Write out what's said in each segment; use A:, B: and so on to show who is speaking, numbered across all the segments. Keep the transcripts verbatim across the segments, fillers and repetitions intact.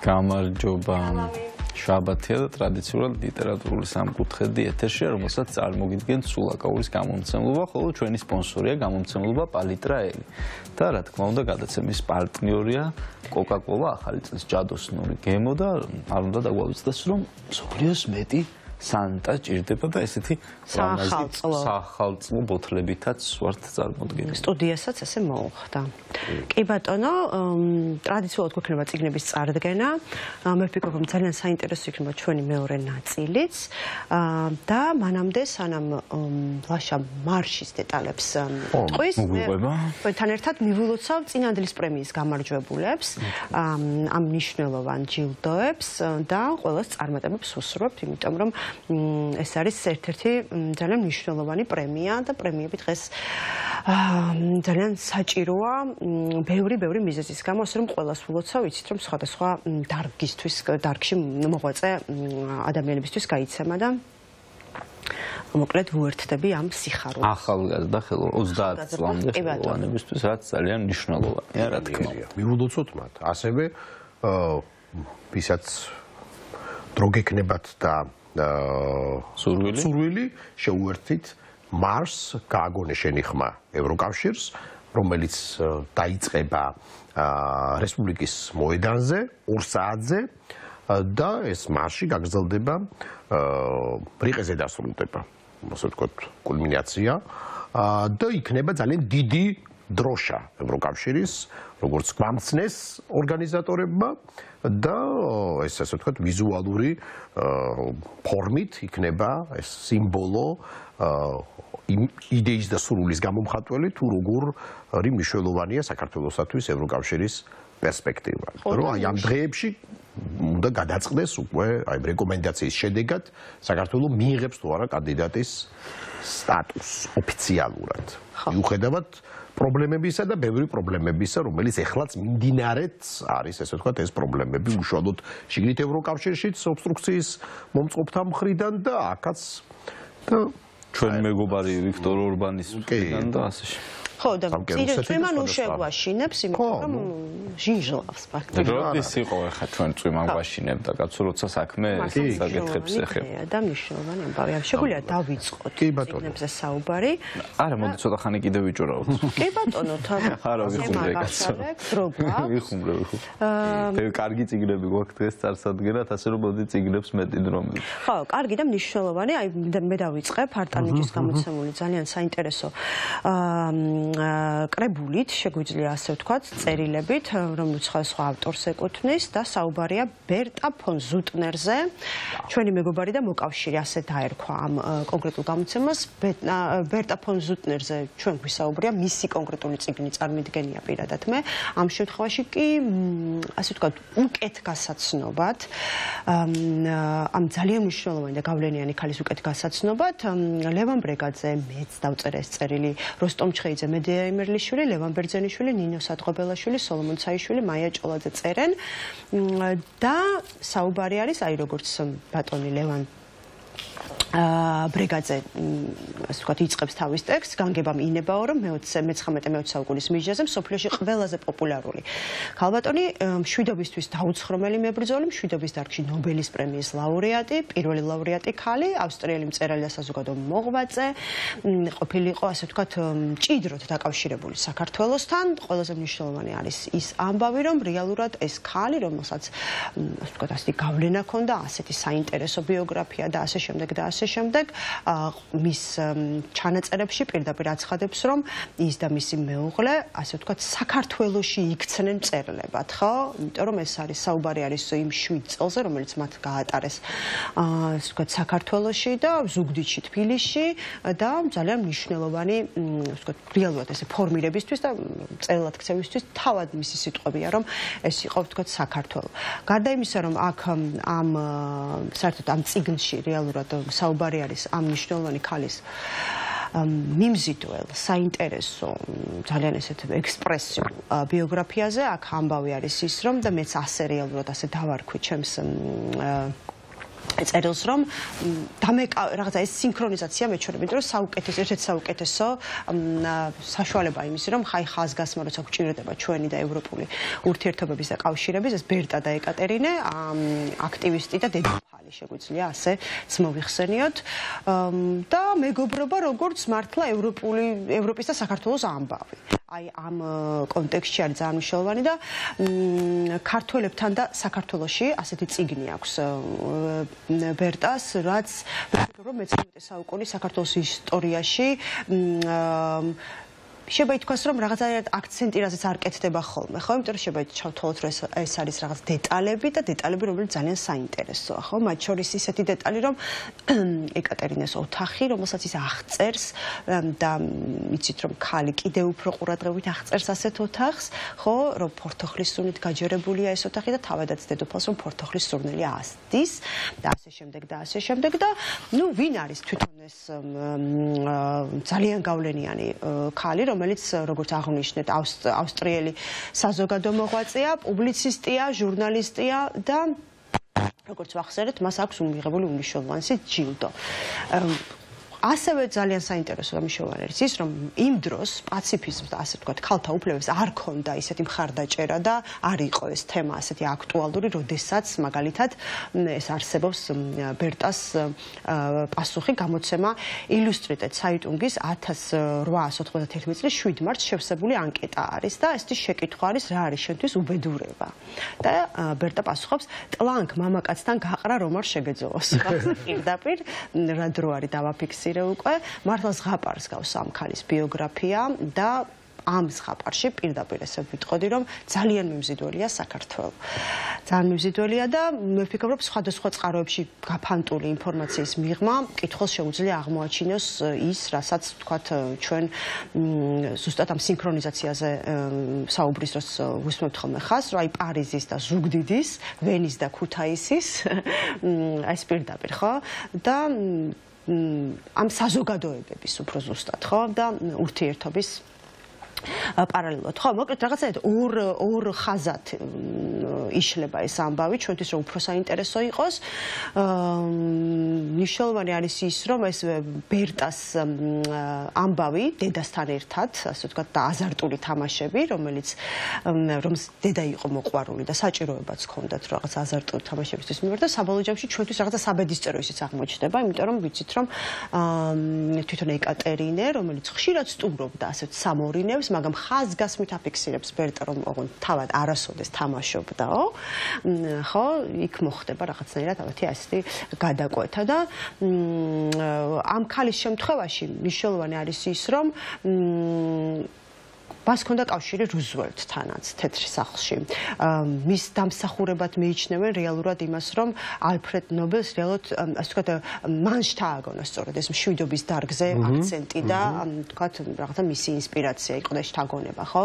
A: გამარჯობა. შაბათია და ტრადიციულად ლიტერატურული სამკუთხედი ეთერშია, რომელსაც წარმოგიდგენთ სულაკაურის გამომცემლობა, ხოლო ჩვენი სპონსორია გამომცემლობა პალიტრაელი. და რა თქმა უნდა, გადაცემის პარტნიორია კოკა-კოლა, ახალი წლის ჯადოსნური გემო და არ უნდა დაგვავიწყდეს, რომ მსოფლიოს მეტი სანტა ჭირდება და ესეთი სახალწლო ბოთლებითაც ვართ წარმოდგენილი.
B: სტუდიასაც ესე მოუხდა. კი ბატონო, ტრადიციულად გვექნება წიგნების წარდგენა. მე ვფიქრობ, რომ ძალიან საინტერესო იქნება ჩვენი მეორე ნაწილიც და მანამდე სანამ ლაშა მარშის დეტალებს ტყვის, მე თან ერთად მივულოცავ წინანდლის პრემიის გამარჯვებულებს, ამ მნიშვნელოვან ჯილდოებს და ყველას წარმატებებს ვუსურვებთ, იმიტომ რომ ეს არის ერთ-ერთი ძალიან მნიშვნელოვანი პრემია და პრემიები დღეს ძალიან საჭიროა ბევრი ბევრი მიზეზის გამო, ასე რომ ყველას ვილოცავ, იცით რომ სხვადასხვა დარგისთვის, დარგში მოღვაწე ადამიანებისთვის გაიცემა და მოკლედ ვუერთდები ამ სიხარულს.
A: ახალგაზრდა ხელო ოცდაათ წლამდე ხელოვანებისთვის, რაც ძალიან მნიშვნელოვანია, რა თქმა უნდა.
C: მივულოცოთ მათ. ასევე ვისაც დრო გექნებათ და
A: სურვილი
C: სურვილი შეუერთით მარს გააგონე შენი ხმა ევროკავშირს, რომელიც დაიწყება რესპუბლიკის მოედანზე ორ საათზე და ეს მარში გაგრძელდება რიყეზე დასრულდება, ასე ვთქვათ, კულმინაცია და იქნება ძალიან დიდი დროშა ევროკავშირის, როგორც გვამცნეს ორგანიზატორებმა და ეს ასე ვთქვათ ვიზუალური ფორმით იქნება ეს სიმბოლო იდეის და სურვილის გამომხატველი თუ როგორი მნიშვნელოვანია საქართველოსათვის ევროკავშირის პერსპექტივა. რომ აი ამ დღეებში უნდა გადაწყდეს უკვე აი რეკომენდაციის შედეგად საქართველოს მიიღებს თუ არა კანდიდატის სტატუსს ოფიციალურად. მიუხედავად პრობლემებისა და ბევრი პრობლემებისა, რომელიც ეხლაც მიმდინარეთ არის, ესე ვთქვათ, ეს პრობლემები უშუალოდ შიგნით ევროკავშირშიც ობსტრუქციის მომწყობთა მხრიდან და აქაც და
A: ჩვენი მეგობარი ვიქტორ ორბანის მხრიდან და ასე შემდეგ.
B: ხო, და წვიმან უშვაშინებს, იმიტომ რომ ჟინჟლავს ფაქტობრივად.
A: როდის იყო ახლა ჩვენ წვიმან გვაშინებდა, კაცო, როცა საქმე საკითხებს ეხება.
B: და მნიშვნელოვანი ამბავი. შეგვიძლია დავიწყოთ წიგნებზე საუბარი.
A: არა, მოდი ცოტა ხანი კიდე ვიჭურავთ.
B: კი ბატონო, თან.
A: არა, ვიხუმრე კაცო.
B: დრო გვაქვს.
A: ვიხუმრე, ვიხუმრე. კარგი წიგნები გვაქვს დღეს წარსადგენად, ასე რომ მოდი წიგნებს მეტი დრო მივიღოთ. ხო, კარგი და მნიშვნელოვანი. აი მე დავიწყებ არტანიჯის გამოცემული ძალიან საინტერესო კრებულით, შეგვიძლია ასე ვთქვათ, წერილებით, რომელიც სხვადასხვა ავტორს ეკუთვნის და საუბარია ბერტა ფონ ზუტნერზე. ჩვენი მეგობარი და მოკავშირე ასე დაერქვა ამ კონკრეტულ გამოცემას. ბერტა ფონ ზუტნერზე ჩვენ გვისაუბრია, მისი კონკრეტული წიგნი წარმოიდგენია პირადად მე. ამ შემთხვევაში კი ასე ვთქვათ, უკეთ გასაცნობად, ამ ძალიან მნიშვნელოვანი და გავლენიანი ქალის უკეთ გასაცნობად, ლევან ბრეგაძე, მეც დავწერე ეს წერილი, როსტომ ჩხეიძე, მედეა იმერლიშვილი, ლევან ბერძენიშვილი, ნინო სადღობელაშვილი, სოლომონ ცაიშვილი, მაია ჭოლაძე წერენ და საუბარი არის, აი როგორც ბატონი ლევან ბრეგაძე ასე ვთქვათ იწყებს თავის ტექსტს, განგებამ ინებაო, რომ მეცხრამეტე მეოცე საუკუნის მიზეზზე მსოფლიოში ყველაზე პოპულარული ქალბატონი, მშვიდობისთვის დაუცხრომელი მებრძოლი, მშვიდობის დარგში ნობელის პრემიის ლაურეატი, პირველი ლაურეატი ქალი, ავსტრიელი მწერალი და საზოგადო მოღვაწე, ყოფილიყო ასე ვთქვათ მჭიდროდ დაკავშირებული საქართველოსთან. ყველაზე მნიშვნელოვანი არის ის ამბავი, რომ რეალურად ეს ქალი, რომელსაც ასე ვთქვათ ასეთი გავლენა ჰქონდა, ასეთი საინტერესო ბიოგრაფია და ასე შემდეგ და ასე შემდეგ მის ჩანაწერებში პირდაპირ აცხადებს, რომ ის და მისი მეუღლე, ასე ვთქვათ, საქართველოში იქცნენ მწერლებად, ხო? იმიტომ რომ ეს არის საუბარი არის იმ შვიდ წელზე, რომელიც მათ გაატარეს, ასე ვთქვათ, საქართველოში და ზუგდიდში, თბილისში და ძალიან მნიშვნელოვანი, ასე ვთქვათ, რეალურად ესე ფორმირებისთვის და წერილად ქცევისთვის თავად მისი სიტყვებია, რომ ეს იყო, ვთქვათ, საქართველო. გარდა იმისა, რომ აქ ამ საერთოდ ამ წიგნში რეალურად საუბარი არის ამ მნიშვნელოვანი ქალის მიმზიდველ, საინტერესო, ძალიან ესეთ ექსპრესიულ ბიოგრაფიაზე. აქ ამბავი არის ის, რომ და მეც ასე რეალურად ასე დავარქვი ჩემს წერილს რომ დამეკა რაღაცა ეს სინქრონიზაცია მეჩვენებინა რომ საუკეთესო ერთ-ერთი საუკეთესო საშუალება იმისი რომ ხაი ხაზგასმა როცა გვჭირდება ჩვენი და ევროპული ურთიერთობების და კავშირების ეს ბერტა და ეკატერინე აქტივისტი და დედოფალი შეგვიძლია ასეც მოვიხსენიოთ და მეგობრობა როგორც მართლა ევროპული ევროპის და საქართველოს ამბავი აი ამ კონტექსტში არის ძალიან მნიშვნელოვანი და ქართველებთან და საქართველოში ასეთი წიგნი აქვს ბერტას, რაც რომ მეცხრამეტე საუკუნის საქართველოს ისტორიაში შეიძლება ითქვას რომ რაღაცა აქცენტი რაზეც არ კეთდება ხოლმე, ხო? იმიტომ რომ შეიძლება ჩავთვალოთ რომ ეს არის რაღაც დეტალები და დეტალები რომელიც ძალიან საინტერესოა, ხო? მათ შორის ისეთი დეტალი რომ ეკატერინეს ოთახი, რომელსაც ის აღწერს და იცით რომ ქალი კიდევ უფრო ყურადღებით აღწერს ასეთ ოთახს, ხო? რომ ფორთოხლის სუნით გაჯერებულია ეს ოთახი და თავადაც დედოფალს რომ ფორთოხლის სურნელი ასდის და ასე შემდეგ და ასე შემდეგ და ნუ ვინ არის თვითონ ეს ძალიან გავლენიანი ქალი რომელიც როგორც აღნიშნეთ ავსტრიელი საზოგადო მოღვაწეა, პუბლიცისტია, ჟურნალისტია და როგორც ვახსენეთ, მას აქვს მიღებული უმნიშვნელოვანესი ჯილდო. ასევე ძალიან საინტერესო და მნიშვნელოვანი არის ის, რომ იმ დროს პაციფიზმს და ასე ვთქვათ, ქალთა უფლებებს არ ქონდა ისეთი მხარდაჭერა და არ იყო ეს თემა ასეთი აქტუალური, როდესაც მაგალითად ეს არსებობს ბერტას პასუხი გამოცემა ილუსტრირტედ საიტუნგის ათას რვაას ოთხმოცდაათი წლის შვიდ მარტს შევსებული ანკეტა არის და ესეთი შეკითხვა არის, რა არის შენთვის უბედურება? და ბერტა პასუხობს, ტლანკ მამაკაცთან გაყრა რომ არ შეგეძოვოს. პირდაპირ რა დრო არის დავაფიქსირე უკვე მართლა ზღაპარს გავს ამ ქალის ბიოგრაფია და ამ ზღაპარში პირდაპირ ესე ვიტყოდი რომ ძალიან მიმზიდველია საქართველო. ძალიან მიმზიდველია და მე ვფიქრობ რომ სხვადასხვა წყაროებში გაფანტული ინფორმაციის მიღმა კითხულს შეუძლია აღმოაჩინოს ის, რასაც ვთქვათ ჩვენ ზუსტად ამ სინქრონიზაციაზე საუბრის დროს ვისმენთ ხოლმე ხას, რომ აი პარიზის და ზუგდიდის, ვენის და ქუთაისის ეს პირდაპირ ხო და ამ საზოგადოებების უფრო ზუსტად ხო და ურთიერთობის პარალელურად ხო მოკლედ რაღაცა ორ ორ ხაზად იშლება ეს ამბავი ჩვენთვის რომ უფრო საინტერესო იყოს მნიშვნელოვანი არის ის რომ ეს ბერტას ამბავი დედასთან ერთად ასე ვთქვათ და აზარტული თამაშები რომელიც რომ დედა იყო მოყვარული და საჭიროებაც ჰქონდათ რაღაც აზარტული თამაშებისთვის მიმართა საბოლოო ჯამში ჩვენთვის რაღაცა საბედისწერო ისიც აღმოჩნდება იმიტომ რომ ვიცით რომ თვითონ ეკატერინე რომელიც ხშირად სტუმრობდა ასეთ სამორინებს მაგრამ ხაზგასმით აფიქსირებს ბერტა რომ ოღონდ თავად არასოდეს თამაშობდაო ხო იქ მოხდება რაღაცნაირად ალბათი ასეთი გადაკვეთა და ამ ქალის შემთხვევაში მნიშვნელოვანი არის ის რომ მას ჰქონდა კავშირი რუზველტთანაც თეთრ სახლში. მის დამსახურებად მიიჩნევენ რეალურად იმას, რომ ალფრედ ნობელს რეალურად ასე ვთქვათ მან შთააგონა სწორედ ეს მშვიდობის დარგზე აქცენტი და ვთქვათ რაღაცა მისი ინსპირაცია იყო და შთაგონება, ხო?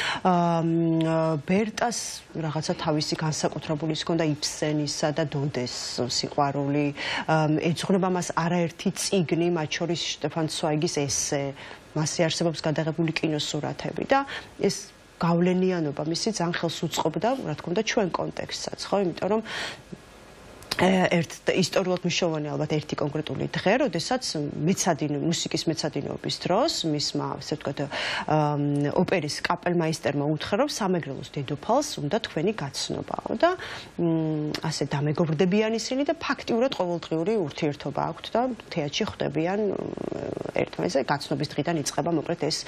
A: ბერტას რაღაცა თავისი განსაკუთრებული ის ჰქონდა იბსენისა და დოდეს სიყვარული, ეძღვნება მას არაერთი წიგნი, მათ შორის შტეფან ცვაიგის ესე მასზე არსებობს გადაღებული კინოსურათები და ეს გავლენიანობა მისი ძალიან ხელს უწყობდა, რა თქმა უნდა, ჩვენ კონტექსტსაც, ხო? იმიტომ რომ ერთ ისტორიულად მნიშვნელოვანი ალბათ ერთი კონკრეტული დღე, როდესაც მეცადინე მუსიკის მეცადინეობის დროს მისმა, ასე ვთქვათ, ოპერის კაპელმაისტერმა უთხრა, რომ სამეგრელოს დედოფალს უნდა თქვენი გაცნობაო და ასე დამეგობრდებიან ისინი და ფაქტიურად ყოველდღიური ურთიერთობა აქვთ და თეატრში ხვდებიან ერთმანეთს გაცნობის დღიდან იწყება მოკლედ ეს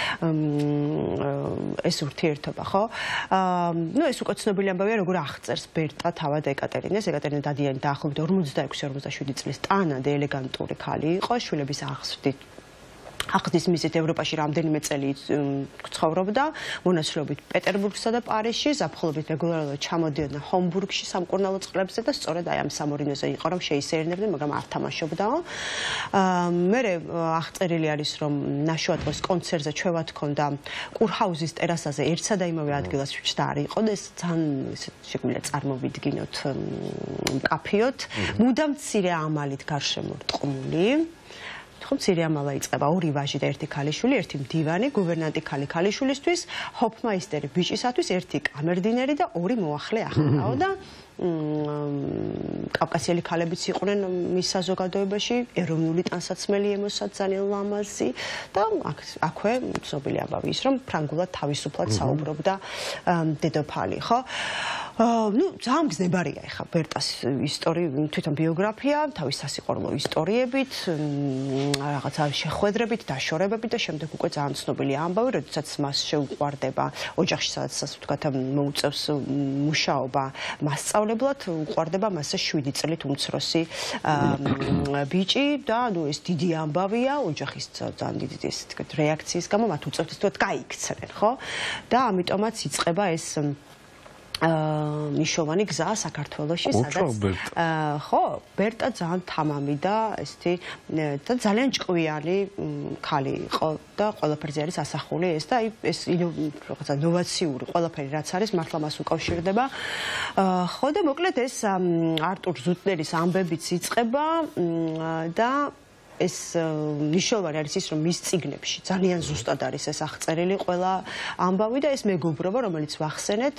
A: ეს ურთიერთობა, ხო? ნუ ეს უკვე ცნობილი ამბავია, როგორ აღწერს ბერტა თავად ეკატერინეს, ეკატერინე დადი დაახლოებით ორმოცდაექვსი ორმოცდაშვიდი წლის ტანად ელეგანტური ქალი იყო, შვილების აღზრდით აღზრდის მიზეთ ევროპაში რამდენიმე წელი ცხოვრობდა, მონაცვლეობით პეტერბურგსა და პარიზში, ზაფხულობით რეგულარულად ჩამოდიოდა ჰომბურგში სამკურნალო წყლებზე და სწორედ აი ამ სამორინოზე იყო რომ შეისეირნებდნენ, მაგრამ არ თამაშობდაო. მერე აღწერილი არის რომ ნაშუადღოს კონცერტზე ჩვევად ჰქონდა კურჰაუზის ტერასაზე ერთსა და იმავე ადგილას ვჭდა არ იყო და ეს ძალიან შეგვიძლია წარმოვიდგინოთ მკაფიოდ, მუდამ მცირე ამალით გარშემორტყმული
B: ხომ ცირიამალა იწყება ორი ვაჟი და ერთი ქალიშვილი, ერთი მდივანი, გუვერნანტი ქალი ქალიშვილისთვის, ჰოფმაისტერი ბიჭისათვის, ერთი კამერდინერი და ორი მოახლე ახალაო და კავკასიელი ქალებიც იყვნენ მის საზოგადოებაში, ეროვნული ტანსაცმელი ემოსაც ძალიან ლამაზი და აქვე ცნობილი ამბავი ის, რომ ფრანგულად თავისუფლად საუბრობდა დედოფალი, ხო? ну, ძალიან გზნებარია ეხა ბერტას ისტორია, თვითონ ბიოგრაფია, თავის სასიყვარულო ისტორიებით, რაღაცა შეხვედრებით, დაშორებებით და შემდეგ უკვე ძალიან ცნობილი ამბავი, როდესაც მას შეუყვარდება ოჯახში, სადაც ასე ვთქვათ, მოუწევს მუშაობა მასწავლებლად, უყვარდება მასზე შვიდი წლით უმცროსი ბიჭი და ну ეს დიდი ამბავია, ოჯახის ძალიან დიდი ეს თქვათ რეაქციის გამო მათ უწევთ თქვათ გაიქცნენ, ხო? და ამიტომაც იწყება ეს ნიშოვანი გზა საქართველოში, სადაც ხო, ბერტა ძალიან თამამი და ესეთი და ძალიან ჭკვიანი ქალი იყო და ყველაფერზე არის ასახული ეს და ეს რაღაცა ნოვაციური ყველაფერი რაც არის მართლა მას უკავშირდება. ხო და მოკლედ ეს არტურ ზუტნერის ამბებიც იწყება და ეს ნიშნავენ არის ის რომ მის წიგნებში ძალიან ზუსტად არის ეს აღწერილი ყველა ამბავი და ეს მეგობრობა რომელიც ვახსენეთ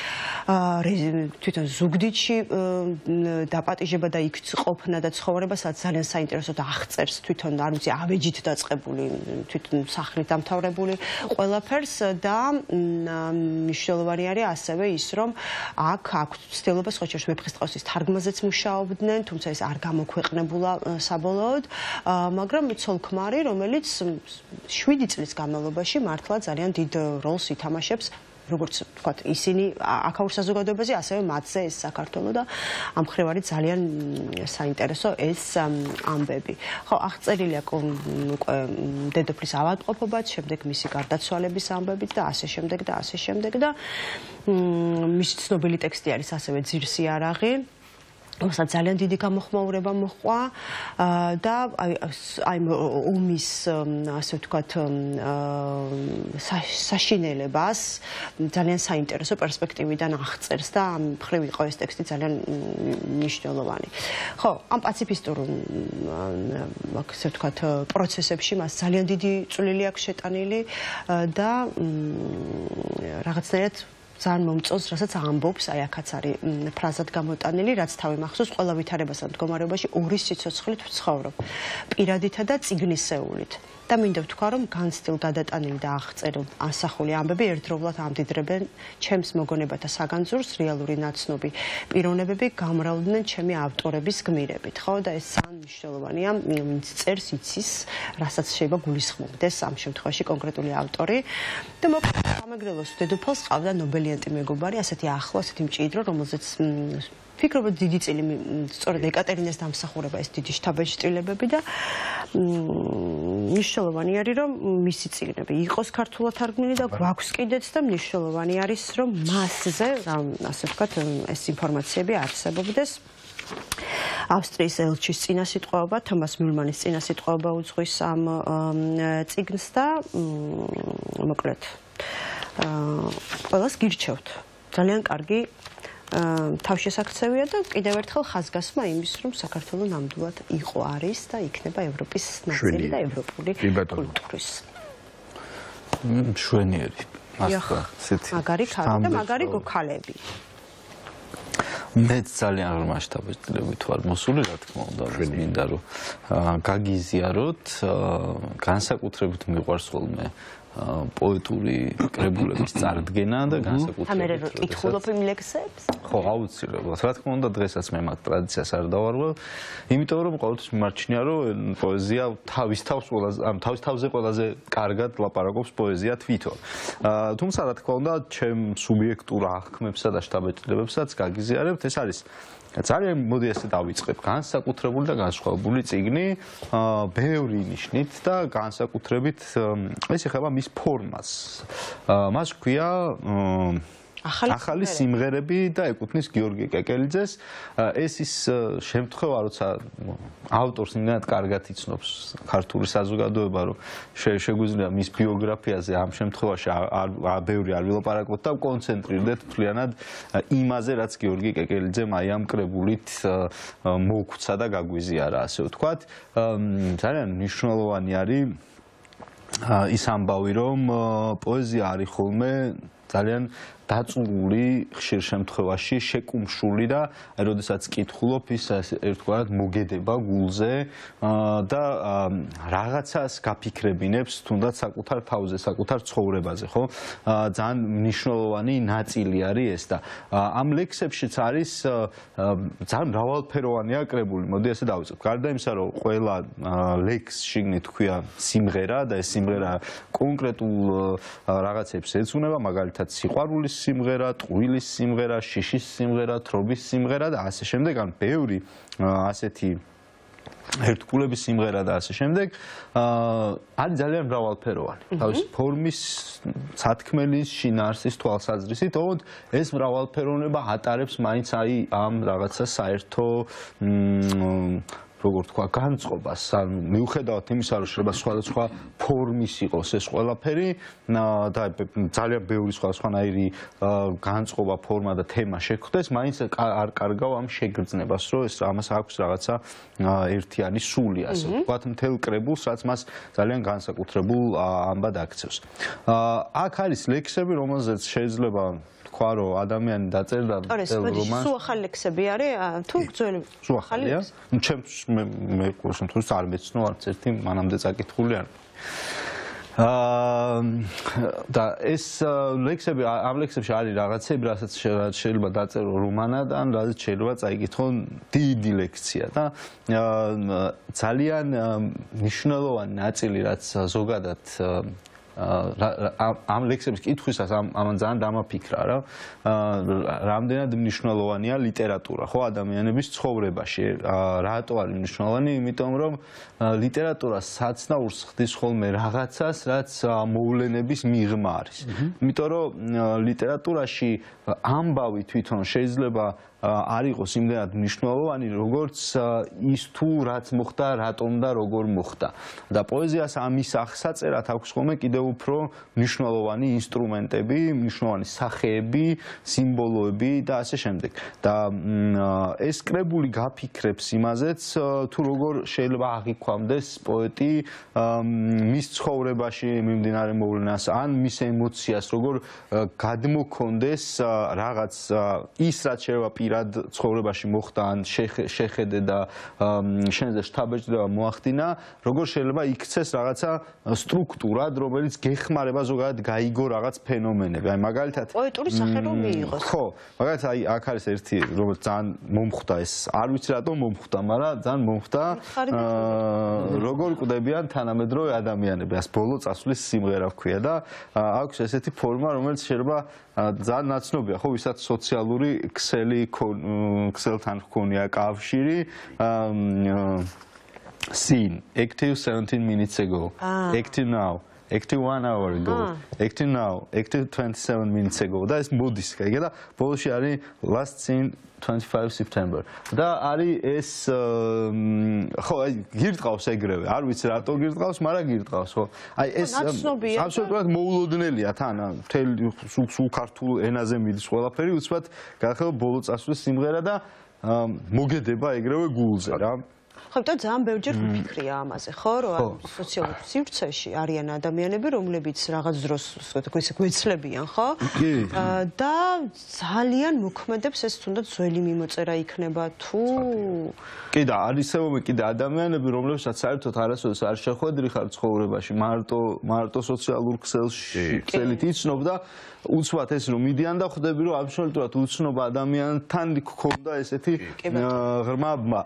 B: თვითონ ზუგდიდში დაპატიჟება და იქ ყოფნა და ცხოვრება სადაც ძალიან საინტერესოდ აღწერს თვითონ არ ვიცი ავეჯით დაწყებული თვითონ სახლით დამთავრებული ყველაფერს და მნიშვნელოვანი არის ასევე ის რომ აქ აქვს ცდილობა სხვაჩერს ვეფხისტყაოსის თარგმანზეც მუშაობდნენ თუმცა ეს არ გამოქვეყნებულა საბოლოოდ მაგრამ ცოლ-ქმარი, რომელიც შვიდი წლის განმავლობაში მართლა ძალიან დიდ როლს ითამაშებს, როგორც ვთქვათ, ისინი აქაურ საზოგადოებაზე, ასევე მათზე ეს საქართველო და ამ მხრივ არის ძალიან საინტერესო ეს ამბები. ხო, აღწერილია უკვე დედოფლის ავადმყოფობაც, შემდეგ მისი გარდაცვალების ამბებით და ასე შემდეგ და ასე შემდეგ და მისი ცნობილი ტექსტი არის ასევე ძირსიარაღი. რომელსაც ძალიან დიდი გამოხმაურება მოჰყვა და აი ომის ასე ვთქვათ საშინელებას ძალიან საინტერესო პერსპექტივიდან აღწერს და ამ მხრივ იყო ეს ტექსტი ძალიან მნიშვნელოვანი. ხო, ამ პაციფისტურ ასე ვთქვათ პროცესებში მას ძალიან დიდი წვლილი აქვს შეტანილი და რაღაცნაირად ძალიან მომწონს, რასაც ამბობს, აი აქაც არის ფრაზად გამოტანილი, რაც თავი მახსოვს, ყველა ვითარებასთან მდგომარეობაში ორი სიცოცხლით ვცხოვრობ, პირადითა და წიგნისეულით. და მინდა ვთქვა, რომ განცდილ გადატანილი და აღწერილ ასახული ამბები ერთდროულად ამდიდრებენ ჩემს მოგონებათა საგანძურს, რეალური ნაცნობი პიროვნებები გამრავლდნენ ჩემი ავტორების გმირებით, ხო? და ეს ძალიან მნიშვნელოვანია, ვინც წერს იცის, რასაც შეიძლება გულისხმობდეს ამ შემთხვევაში კონკრეტული ავტორი. და მოკლედ სამეგრელოს დედოფალს ყავდა ნობელიანტი მეგობარი, ასეთი ახლო, ასეთი მჭიდრო, რომელზეც ფიქრობ დიდი წილი სწორედ ეკატერინეს დამსახურება ეს დიდი შთაბეჭდილებები და მნიშვნელოვანი არის რომ მისი წიგნები იყოს ქართულად თარგმნილი და გვაქვს კიდეც და მნიშვნელოვანი არის რომ მასზე ასე ვთქვათ ეს ინფორმაციები არსებობდეს. ავსტრიის ელჩის წინასიტყვაობა, თომას მიულმანის წინასიტყვაობა უძღვის ამ წიგნს და მოკლედ ყველას გირჩევთ. ძალიან კარგი თავშესაქცევია და კიდევ ერთხელ ხაზგასმა იმის, რომ საქართველო ნამდვილად იყო არის და იქნება ევროპის ნაწილი და ევროპული კულტურის.
D: მშვენიერი.
B: ახლა მაგარი ქალი და მაგარი გოქალები.
D: მე ძალიან ღრმა შთაბეჭდილებით ვარ მოსული, რა თქმა უნდა, მინდა რომ გაგიზიაროთ, განსაკუთრებით მიყვარს ხოლმე პოეტური კრებულების წარდგენა და განსაკუთრებით.
B: ამერე რო კითხულობ იმ ლექსებს?
D: ხო, აუცილებლად. რა თქმა უნდა, დღესაც მე მაგ ტრადიციას არ დავარღვევ, იმიტომ რომ ყოველთვის მიმარჩნია, რომ პოეზია თავის თავს ყველაზე, ამ თავის თავზე ყველაზე კარგად ლაპარაკობს პოეზია თვითონ. თუმცა რა თქმა უნდა, ჩემ სუბიექტურ აღქმებსა და შთაბეჭდილებებსაც გაგიზიარებთ, ეს არის ძალიან მოდი ასე დავიწყებ განსაკუთრებული და განსხვავებული წიგნი ბევრი ნიშნით და განსაკუთრებით ეს ეხება მის ფორმას. მას ჰქვია ახალი სიმღერები და ეკუთვნის გიორგი კეკელიძეს. ეს ის შემთხვევა, როცა ავტორს იმდენად კარგად იცნობს ქართული საზოგადოება, რომ შეგვიძლია მის ბიოგრაფიაზე ამ შემთხვევაში ბევრი არ ვილაპარაკოთ და კონცენტრირდეთ მთლიანად იმაზე, რაც გიორგი კეკელიძემ აი ამ კრებულით მოგვცა და გაგვიზიარა, ასე ვთქვათ. ძალიან მნიშვნელოვანი არის ის ამბავი, რომ პოეზია არის ხოლმე ძალიან დაწუნული, ხშირ შემთხვევაში შეკუმშული და როდესაც კითხულობ ის ერთგვარად მოგედება გულზე და რაღაცას გაფიქრებინებს თუნდაც საკუთარ თავზე, საკუთარ ცხოვრებაზე, ხო? ძალიან მნიშვნელოვანი ნაწილი არის ეს და ამ ლექსებშიც არის ძალიან მრავალფეროვანია კრებული. მოდი ასე დავიწყებ. გარდა იმისა, რომ ყველა ლექს შიგნით ქვია სიმღერა და ეს სიმღერა კონკრეტულ რაღაცებს ეძღვნება, მაგალითად სიყვარულის სიმღერა, ტყუილის სიმღერა, შიშის სიმღერა, თრობის სიმღერა და ასე შემდეგ, ან ბევრი ასეთი ერთგულების სიმღერა და ასე შემდეგ, არის ძალიან მრავალფეროვანი. თავის ფორმის, სათქმელის, შინაარსის თვალსაზრისით, თუმცა ეს მრავალფეროვნება ატარებს მაინც აი ამ რაღაცა საერთო როგორ თქვა, განწყობას, ან მიუხედავად იმისა, რომ შეიძლება სხვადასხვა ფორმის იყოს ეს ყველაფერი და ძალიან ბევრი სხვადასხვანაირი განწყობა, ფორმა და თემა შეხვდეს, მაინც არ კარგავ ამ შეგრძნებას, რომ ეს ამას აქვს რაღაცა ერთიანი სული, ასე ვთქვათ, მთელ კრებულს, რაც მას ძალიან განსაკუთრებულ ამბად აქცევს. აქ არის ლექსები, რომელზეც შეიძლება თქვა, რომ ადამიანი დაწერდა
B: მთელ რომანს. სულ ახალი ლექსები არის თუ ძველი?
D: სულ ახალია. ჩემს მე ყოველ შემთხვევაში არ მეცნო არც ერთი მანამდე წაკითხული არ. და ეს ლექსები, ამ ლექსებში არის რაღაცები, რასაც შეიძლება დაწერო რომანად, ან რაც შეიძლება წაიკითხონ დიდი ლექცია და ძალიან მნიშვნელოვანი ნაწილი, რაც ზოგადად ამ ლექსების კითხვისას ამან ძალიან დამაფიქრა, რა რამდენად მნიშვნელოვანია ლიტერატურა, ხო, ადამიანების ცხოვრებაში. რატო არის მნიშვნელოვანი? იმიტომ რომ ლიტერატურა საცნაურს ხდის ხოლმე რაღაცას, რაც მოვლენების მიღმა არის. იმიტომ რომ ლიტერატურაში ამბავი თვითონ შეიძლება არ იყოს იმდენად მნიშვნელოვანი, როგორც ის თუ რაც მოხდა, რატომ და როგორ მოხდა. და პოეზიას ამის აღსაწერად აქვს ხოლმე კიდევ უფრო მნიშვნელოვანი ინსტრუმენტები, მნიშვნელოვანი სახეები, სიმბოლოები და ასე შემდეგ. და ეს კრებული გაფიქრებს იმაზეც, თუ როგორ შეიძლება აღიქვამდეს პოეტი მის ცხოვრებაში მიმდინარე მოვლენას, ან მის ემოციას, როგორ გადმოქონდეს რაღაც ის, რაც შეიძლება პირად ცხოვრებაში მოხდა, ან შეხედე და შენზე შთაბეჭდება მოახდინა, როგორ შეიძლება იქცეს რაღაცა სტრუქტურად, რომელიც გეხმარება ზოგადად გაიგო რაღაც ფენომენები. აი მაგალითად
B: პოეტური სახე რომ მიიღოს.
D: ხო, მაგალითად აი აქ არის ერთი, რომელიც ძალიან მომხვდა ეს, არ ვიცი რატომ მომხვდა, მაგრამ ძალიან მომხვდა. როგორ კვდებიან თანამედროვე ადამიანები, ას ბოლო წასვლის სიმღერა ჰქვია და აქვს ესეთი ფორმა, რომელიც შეიძლება ძალიან ნაცნობია, ხო, ვისაც სოციალური ქსელი ქსელთან ჰქონია კავშირი. Seen, active seventeen minutes ago, active now, active one hour ago, active now, active twenty-seven minutes ago. და ეს მოდის, კაი და ბოლოში არის last seen twenty-five September. და არის ეს ხო, აი გირტყავს ეგრევე. არ ვიცი რატო გირტყავს, მაგრამ გირტყავს, ხო. აი ეს აბსოლუტურად მოულოდნელია თან, მთელ სულ ქართულ ენაზე მიდის ყველაფერი, უცბად გახელო ბოლო წასვლის სიმღერა და მოგედება ეგრევე გულზე რა.
B: ხო, და ძალიან ბევრჯერ ვფიქრია ამაზე, ხო, რომ სოციალურ სივრცეში არიან ადამიანები, რომლებიც რაღაც დროს, ვთქვათ, ისე გვეცლებიან, ხო? და ძალიან მოქმედებს ეს თუნდაც ძველი მიმოწერა იქნება თუ
D: კი და არისეულობენ კიდე ადამიანები, რომლებსაც საერთოდ არასოდეს არ შეხვედრი ხარ ცხოვრებაში, მარტო მარტო სოციალურ ქსელში ქსელით იცნობ და უცბად ეს რომ მიდიან და ხვდები რომ აბსოლუტურად უცნობ ადამიანთან გქონდა ესეთი ღრმა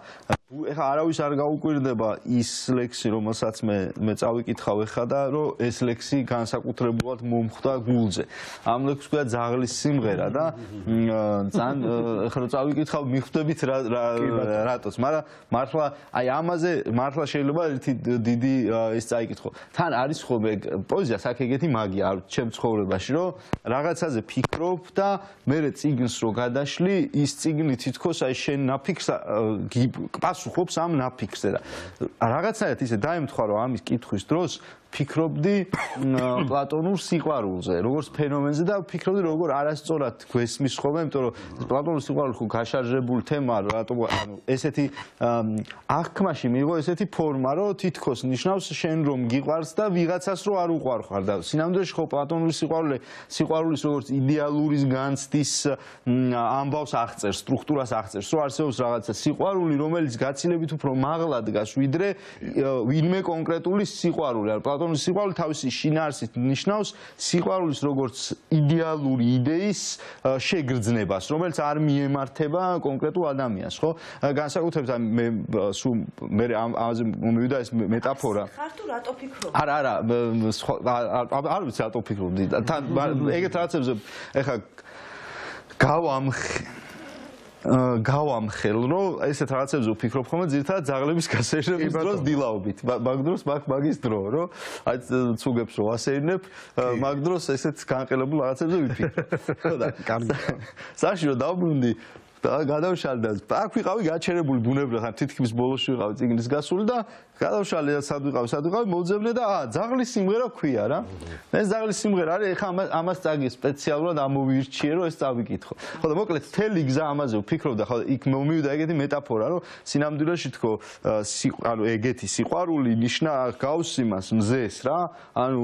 D: ეხა არავის არ გაუკვირდება ის ლექსი, რომელსაც მე მე წავიკითხავ ეხა და რომ ეს ლექსი განსაკუთრებულად მომხვდა გულზე. ამ ლექსს ქვია ძაღლის სიმღერა და ძალიან ეხა რომ წავიკითხავ მიხვდებით რატოს, მაგრამ მართლა აი ამაზე მართლა შეიძლება ერთი დიდი ეს წაიკითხო. თან არის ხოლმე პოეზიას აქ ეგეთი მაგია ჩემ ცხოვრებაში, რომ რაღაცაზე ფიქრობ და მერე წიგნს რო გადაშლი, ის წიგნი თითქოს აი შენ ნაფიქს პასუხობს ამ ნაფიქსზე და რაღაცნაირად ისე დაემთხვა რომ ამის კითხვის დროს ფიქრობდი პლატონურ სიყვარულზე, როგორც ფენომენზე და ფიქრობდი როგორ არასწორად გვესმის ხოლმე, იმიტომ რომ პლატონური სიყვარული ხო გაშარჟებული თემაა, რატომ ანუ ესეთი აღქმაში მიიღო ესეთი ფორმა, რომ თითქოს ნიშნავს შენ რომ გიყვარს და ვიღაცას რო არ უყვარ ხარ და სინამდვილეში ხო პლატონური სიყვარული სიყვარულის როგორც იდეალურის განცდის ამბავს აღწერს, სტრუქტურას აღწერს, რომ არსებობს რაღაცა სიყვარული, რომელიც გაცილებით უფრო მაღლა დგას ვიდრე ვინმე კონკრეტული სიყვარული. პლატონის სიყვარული თავისი შინაარსით ნიშნავს სიყვარულის როგორც იდეალური იდეის შეგრძნებას, რომელიც არ მიემართება კონკრეტულ ადამიანს, ხო? განსაკუთრებით მე სულ მე ამაზე მომივიდა ეს მეტაფორა.
B: ხარ თუ რატო ფიქრობ?
D: არა, არა, არ ვიცი რატო ფიქრობდი. თან ეგეთ რაღაცებზე ეხა გავამხ გავამხელ, რომ ესეთ რაღაცებზე ვფიქრობ ხოლმე, ძირითადად ძაღლების გასეირნების დროს დილაობით. მაგ დროს მაგ მაგის დრო, რომ აი ცუგებს რო ვასეირნებ, მაგ დროს ესეთ განყელებულ რაღაცებზე ვიფიქრებ. ხო და კარგი. საში რომ დავბრუნდი და გადავშალდა. აქ ვიყავი გაჩერებული ბუნებრივად, თითქმის ბოლოში ვიყავი წიგნის გასული და გადავშალე და სად ვიყავი, სად ვიყავი, მოვძებნე და აა ძაღლის სიმღერა ქვია რა. ეს ძაღლის სიმღერა არის, ეხა ამას წაგი სპეციალურად ამოვირჩიე, რომ ეს წავიკითხო. ხო და მოკლედ თელი გზა ამაზე ვფიქრობდა, ხო იქ მომივიდა ეგეთი მეტაფორა, რომ სინამდვილეში თქო, ანუ ეგეთი სიყვარული ნიშნა გავს იმას მზეს რა, ანუ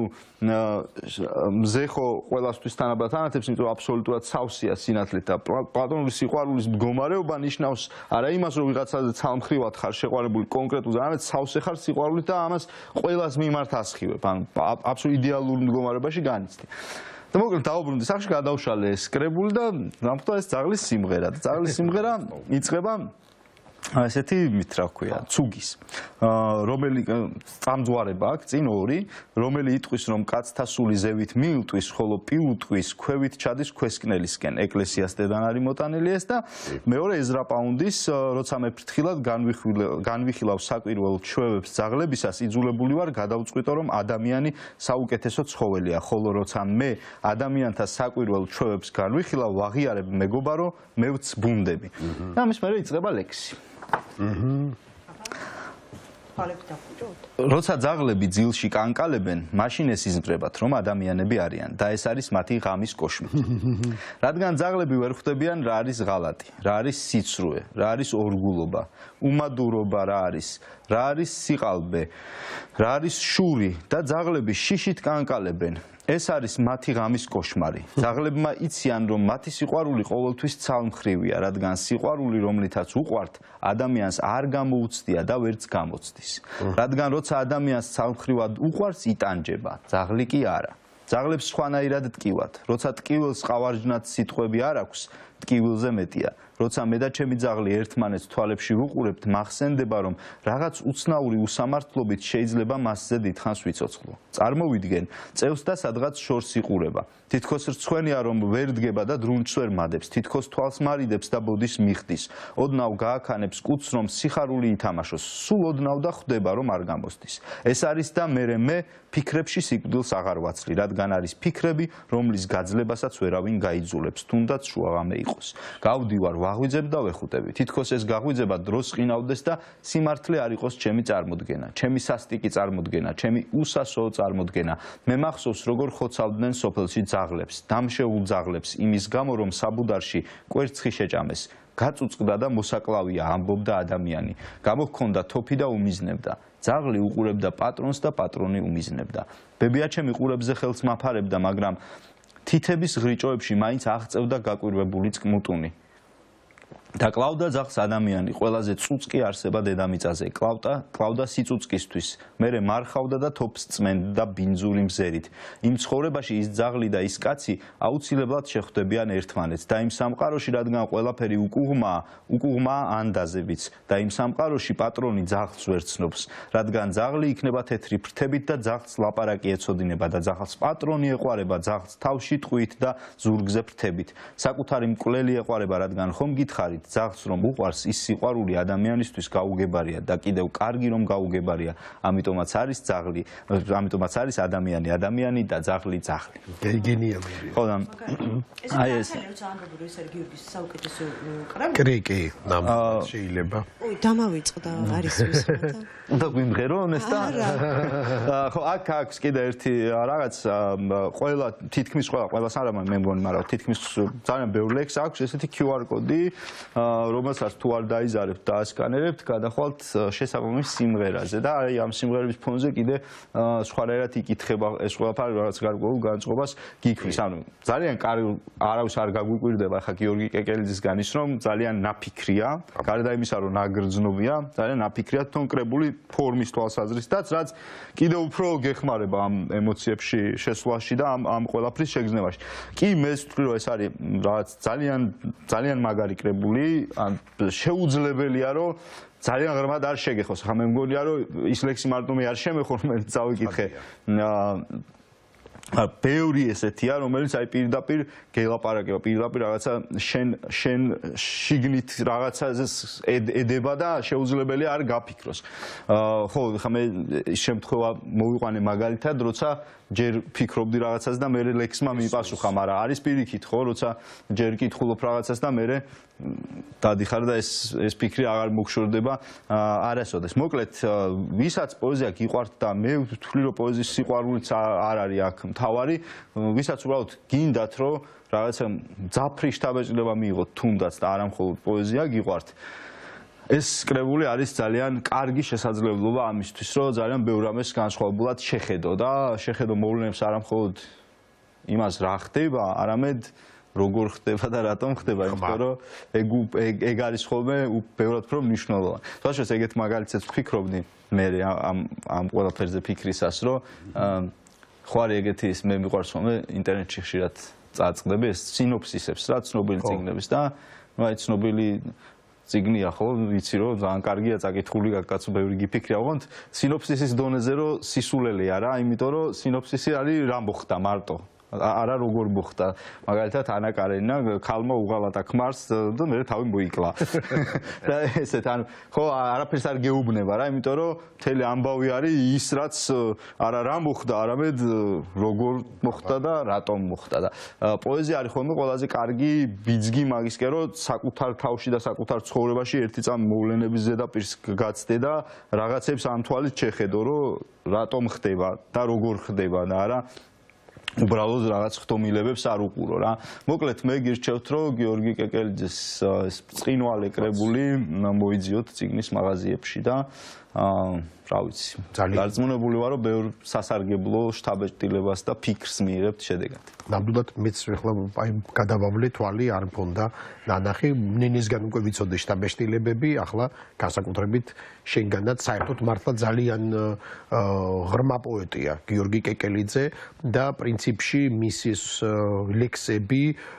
D: მზე ხო ყველასთვის თანაბრად ანათებს, იმიტომ რომ აბსოლუტურად სავსეა სინათლით და პლატონური სიყვარულის მდგომარეობა ნიშნავს არა იმას, რომ ვიღაცაზე ცალმხრივად ხარ შეყვარებული კონკრეტულზე, არამედ სავსე ხარ სიყვარულით და ამას ყველას მიმართ ასხივებ, ანუ აბსოლუტურად იდეალურ მდგომარეობაში განიცდი. და მოკლედ დავუბრუნდი სახში, გადავშალე ეს კრებული და დამხვდა ეს ძაღლის სიმღერა და ძაღლის სიმღერა იწყება ესეთი მით რა ქვია, ცუგის. რომელი წამძვარება აქვს წინ ორი, რომელი იტყვის რომ კაცთა სული ზევით მიუტყვის, ხოლო პიუტყვის ქვევით ჩადის ქვესკნელისკენ. ეკლესიას დედან არის მოტანილი ეს და მეორე ეზრა პაუნდის, როცა მე ფრთხილად განვიხილავ საკვირველ ჩვევებს ძაღლებისას, იძულებული ვარ გადავწყვიტო რომ ადამიანი საუკეთესო ცხოველია, ხოლო როცა მე ადამიანთა საკვირველ ჩვევებს განვიხილავ, ვაღიარებ მეგობარო, მე ვცბუნდები. და ამის მერე იწყება ლექსი. როცა ძაღლები ძილში კანკალებენ, მაშინ ეს იზრდებათ, რომ ადამიანები არიან და ეს არის მათი ღამის კოშმარი. რადგან ძაღლები ვერ ხვდებიან რა არის ღალატი, რა არის სიცრუე, რა არის ორგულობა, უმადურობა რა არის, რა არის სიყალბე, რა არის შური და ძაღლები შიშით კანკალებენ. ეს არის მათი ღამის კოშმარი. ძაღლებმა იციან, რომ მათი სიყვარული ყოველთვის ცალმხრივია, რადგან სიყვარული, რომლითაც უყვართ, ადამიანს არ გამოუცდია და ვერც გამოცდის. რადგან როცა ადამიანს ცალმხრივად უყვარს, იტანჯება, ძაღლი კი არა. ძაღლებს სხვანაირად ტკივათ. როცა ტკივილს ყავარჯნად სიტყვები არ აქვს, ტკივილზე მეტია. როცა მე და ჩემი ძაღლი ერთმანეთს თვალებში ვუყურებთ, მახსენდება, რომ რაღაც უცნაური უსამართლობით შეიძლება მასზე დიდხანს ვიცოცხლო. წარმოვიდგენ, წევს და სადღაც შორს იყურება. თითქოს რცხვენია, რომ ვერ დგება და დრუნჩს ვერ მადებს, თითქოს თვალს მარიდებს და ბოდის მიხდის. ოდნავ გააქანებს კუცს, რომ სიხარული ითამაშოს, სულ ოდნავ და ხვდება, რომ არ გამოსდის. ეს არის და მერე მე ფიქრებში სიკვდილს აღარ ვაცლი, რადგან არის ფიქრები, რომლის გაძლებასაც ვერავინ გაიძულებს, თუნდაც შუაღამე იყოს. გავდივარ ვაღვიძებ და ვეხუტები. თითქოს ეს გაღვიძება დროს ყინავდეს და სიმართლე არ იყოს ჩემი წარმოდგენა, ჩემი სასტიკი წარმოდგენა, ჩემი უსასოო წარმოდგენა. მე მახსოვს, როგორ ხოცავდნენ სოფელში ძაღლებს, დამშეულ ძაღლებს, იმის გამო, რომ საბუდარში კვერცხი შეჭამეს. გაწუწყდა და მოსაკლავია, ამბობდა ადამიანი. გამოჰქონდა თოფი და უმიზნებდა. ძაღლი უყურებდა პატრონს და პატრონი უმიზნებდა. ბებია ჩემი ყურებზე ხელს მაფარებდა, მაგრამ თითების ღრიჭოებში მაინც აღწევდა გაკვირვებული წყმუტუნი. და კლავდა ძაღლს ადამიანი ყველაზე წუწკი არსება დედამიწაზე. კლავდა კლავდა სიწუწკისთვის. მერე მარხავდა და თოფს წმენდა და ბინძური მზერით. იმ ცხოვრებაში ის ძაღლი და ის კაცი აუცილებლად შეხვდებიან ერთმანეთს და იმ სამყაროში, რადგან ყველაფერი უკუღმაა, უკუღმაა ანდაზებიც და იმ სამყაროში პატრონი ძაღლს ვერ ცნობს, რადგან ძაღლი იქნება თეთრი ფრთებით და ძაღლს ლაპარაკი ეცოდინება და ძაღლს პატრონი ეყვარება ძაღლს თავში ტყვით და ზურგზე ფრთებით. საკუთარი მკვლელი ეყვარება, რადგან ხომ გითხარით ძაღლს რომ უყვარს, ის სიყვარული ადამიანისთვის გაუგებარია და კიდევ კარგი რომ გაუგებარია. ამიტომაც არის ძაღლი, ამიტომაც არის ადამიანი ადამიანი და ძაღლი ძაღლი.
C: გენიალური.
D: ხო და აი ეს
B: ამბობენ ეს გიორგის საუკეთესო კრები.
C: კრიკი ნამდვილად შეიძლება.
B: ой, დამავიწყდა არის ვისმათა.
D: უნდა გვიმღერო ნესტა? ხო, აქ აქვს კიდე ერთი რაღაც ყველა თითქმის ყველა ყველას არა მე მგონი, მაგრამ თითქმის ძალიან ბევრი ლექს აქვს ესეთი Q R კოდი, რომელსაც თუ არ დაიზარებთ და ასკანერებთ, გადახვალთ შესაბამის სიმღერაზე და აი ამ სიმღერების ფონზე კიდე სხვადასხვა იკითხება ეს ყველაფერი რაღაც გარკვეულ განწყობას გიქმნის. ანუ ძალიან კარგი არავის არ გაგვიკვირდება ხა გიორგი კეკელიძის განის რომ ძალიან ნაფიქრია, გარდა იმისა რომ ნაგრძნობია, ძალიან ნაფიქრია თვითონ კრებული ფორმის თვალსაზრისითაც, რაც კიდევ უფრო გეხმარება ამ ემოციებში შესვლაში და ამ ამ ყველაფრის შეგრძნებაში. კი მე ვთვლი რომ ეს არის რაღაც ძალიან ძალიან მაგარი კრებული, ან შეუძლებელია რომ ძალიან ღრმად არ შეგეხოს. ხა მე მგონია რომ ის ლექსი მარტო მე არ შემეხო, მე წავიკითხე. ბევრი ესეთია, რომელიც აი პირდაპირ გელაპარაკება, პირდაპირ რაღაცა შენ შენ შიგნით რაღაცაზე ედება და შეუძლებელია არ გაფიქროს. ხო, ხა მე შემთხვევა მოვიყვანე მაგალითად, როცა ჯერ ფიქრობდი რაღაცას და მე ლექსმა მიპასუხა, მაგრამ არის პირიქით, ხო, როცა ჯერ კითხულობ რაღაცას და მე დადიხარ და ეს ეს ფიქრი აღარ მოგშორდება არასოდეს. მოკლედ, ვისაც პოეზია გიყვართ და მე ვთვლი რომ პოეზიის სიყვარულიც არ არის აქ მთავარი, ვისაც უბრალოდ გინდათ რომ რაღაცა ძაფრი შთაბეჭდილება მიიღოთ თუნდაც და არა მხოლოდ პოეზია გიყვართ. ეს კრებული არის ძალიან კარგი შესაძლებლობა ამისთვის, რომ ძალიან ბევრ რამეს განსხვავებულად შეხედო და შეხედო მოვლენებს არა მხოლოდ იმას რა ხდება, არამედ როგორ ხდება და რატომ ხდება, იმიტომ რომ ეგ ეგ არის ხოლმე ბევრად უფრო მნიშვნელოვანი. თუმცა ეგეთ მაგალითებს ვფიქრობდი მე ამ ამ ყველაფერზე ფიქრისას, რომ ხო არის ეგეთი ის მე მიყვარს ხოლმე ინტერნეტში ხშირად წაწყდები ეს სინოფსისებს რა ცნობილი წიგნების და ნუ აი ცნობილი წიგნია ხო, ვიცი რომ ძალიან კარგია წაკითხული, კაცო ბევრი გიფიქრია, ოღონდ სინოფსისის დონეზე რომ სისულელეა რა, იმიტომ რომ სინოფსისი არის რა მოხდა მარტო. არა როგორ მოხდა. მაგალითად ანა კარენინა ქალმა უღალატა ქმარს და მე თავი მოიკლა. და ესეთ ანუ ხო არაფერს არ გეუბნება რა, იმიტომ რომ მთელი ამბავი არის ის რაც არა რა მოხდა, არამედ როგორ მოხდა და რატომ მოხდა და პოეზია არის ხოლმე ყველაზე კარგი ბიძგი მაგისკენ რომ საკუთარ თავში და საკუთარ ცხოვრებაში ერთი წამი მოვლენების ზედაპირს გაცდე და რაღაცებს ამ თვალით შეხედო რომ რატომ ხდება და როგორ ხდება და არა უბრალოდ რაღაც ხტომილებებს არ უყურო რა. მოკლედ მე გირჩევთ რომ გიორგი კეკელიძის ეს წინვალე კრებული მოიძიოთ წიგნის მაღაზიებში და რა ვიცი. დარწმუნებული ვარ რომ ბევრ სასარგებლო შთაბეჭდილებას და ფიქრს მიიღებთ შედეგად.
C: ნამდვილად მეც ახლა აი გადავავლე თვალი არ მქონდა ნანახი, ნინისგან უკვე ვიცოდე შთაბეჭდილებები, ახლა განსაკუთრებით შენგანაც საერთოდ მართლა ძალიან ღრმა პოეტია გიორგი კეკელიძე და პრინციპში მისის ლექსები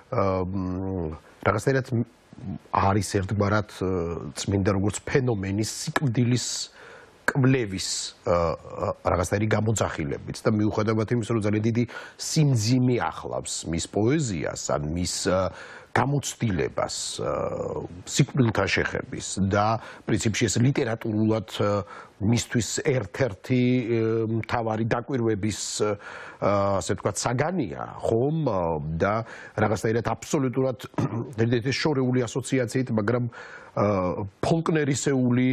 C: რაღაცნაირად არის ერთგვარად წმინდა როგორც ფენომენის სიკვდილის კვლევის რაღაცნაირი გამოძახილებიც და მიუხედავად იმისა, რომ ძალიან დიდი სიმძიმე ახლავს მის პოეზიას, ან მის გამოცდილებას, სიკვდილთან შეხების და პრინციპში ეს ლიტერატურულად მისთვის ერთ-ერთი მთავარი დაკვირვების ასე ვთქვათ საგანია, ხომ და რაღაცნაირად აბსოლუტურად ერთ-ერთი შორეული ასოციაციით, მაგრამ ფოლკნერისეული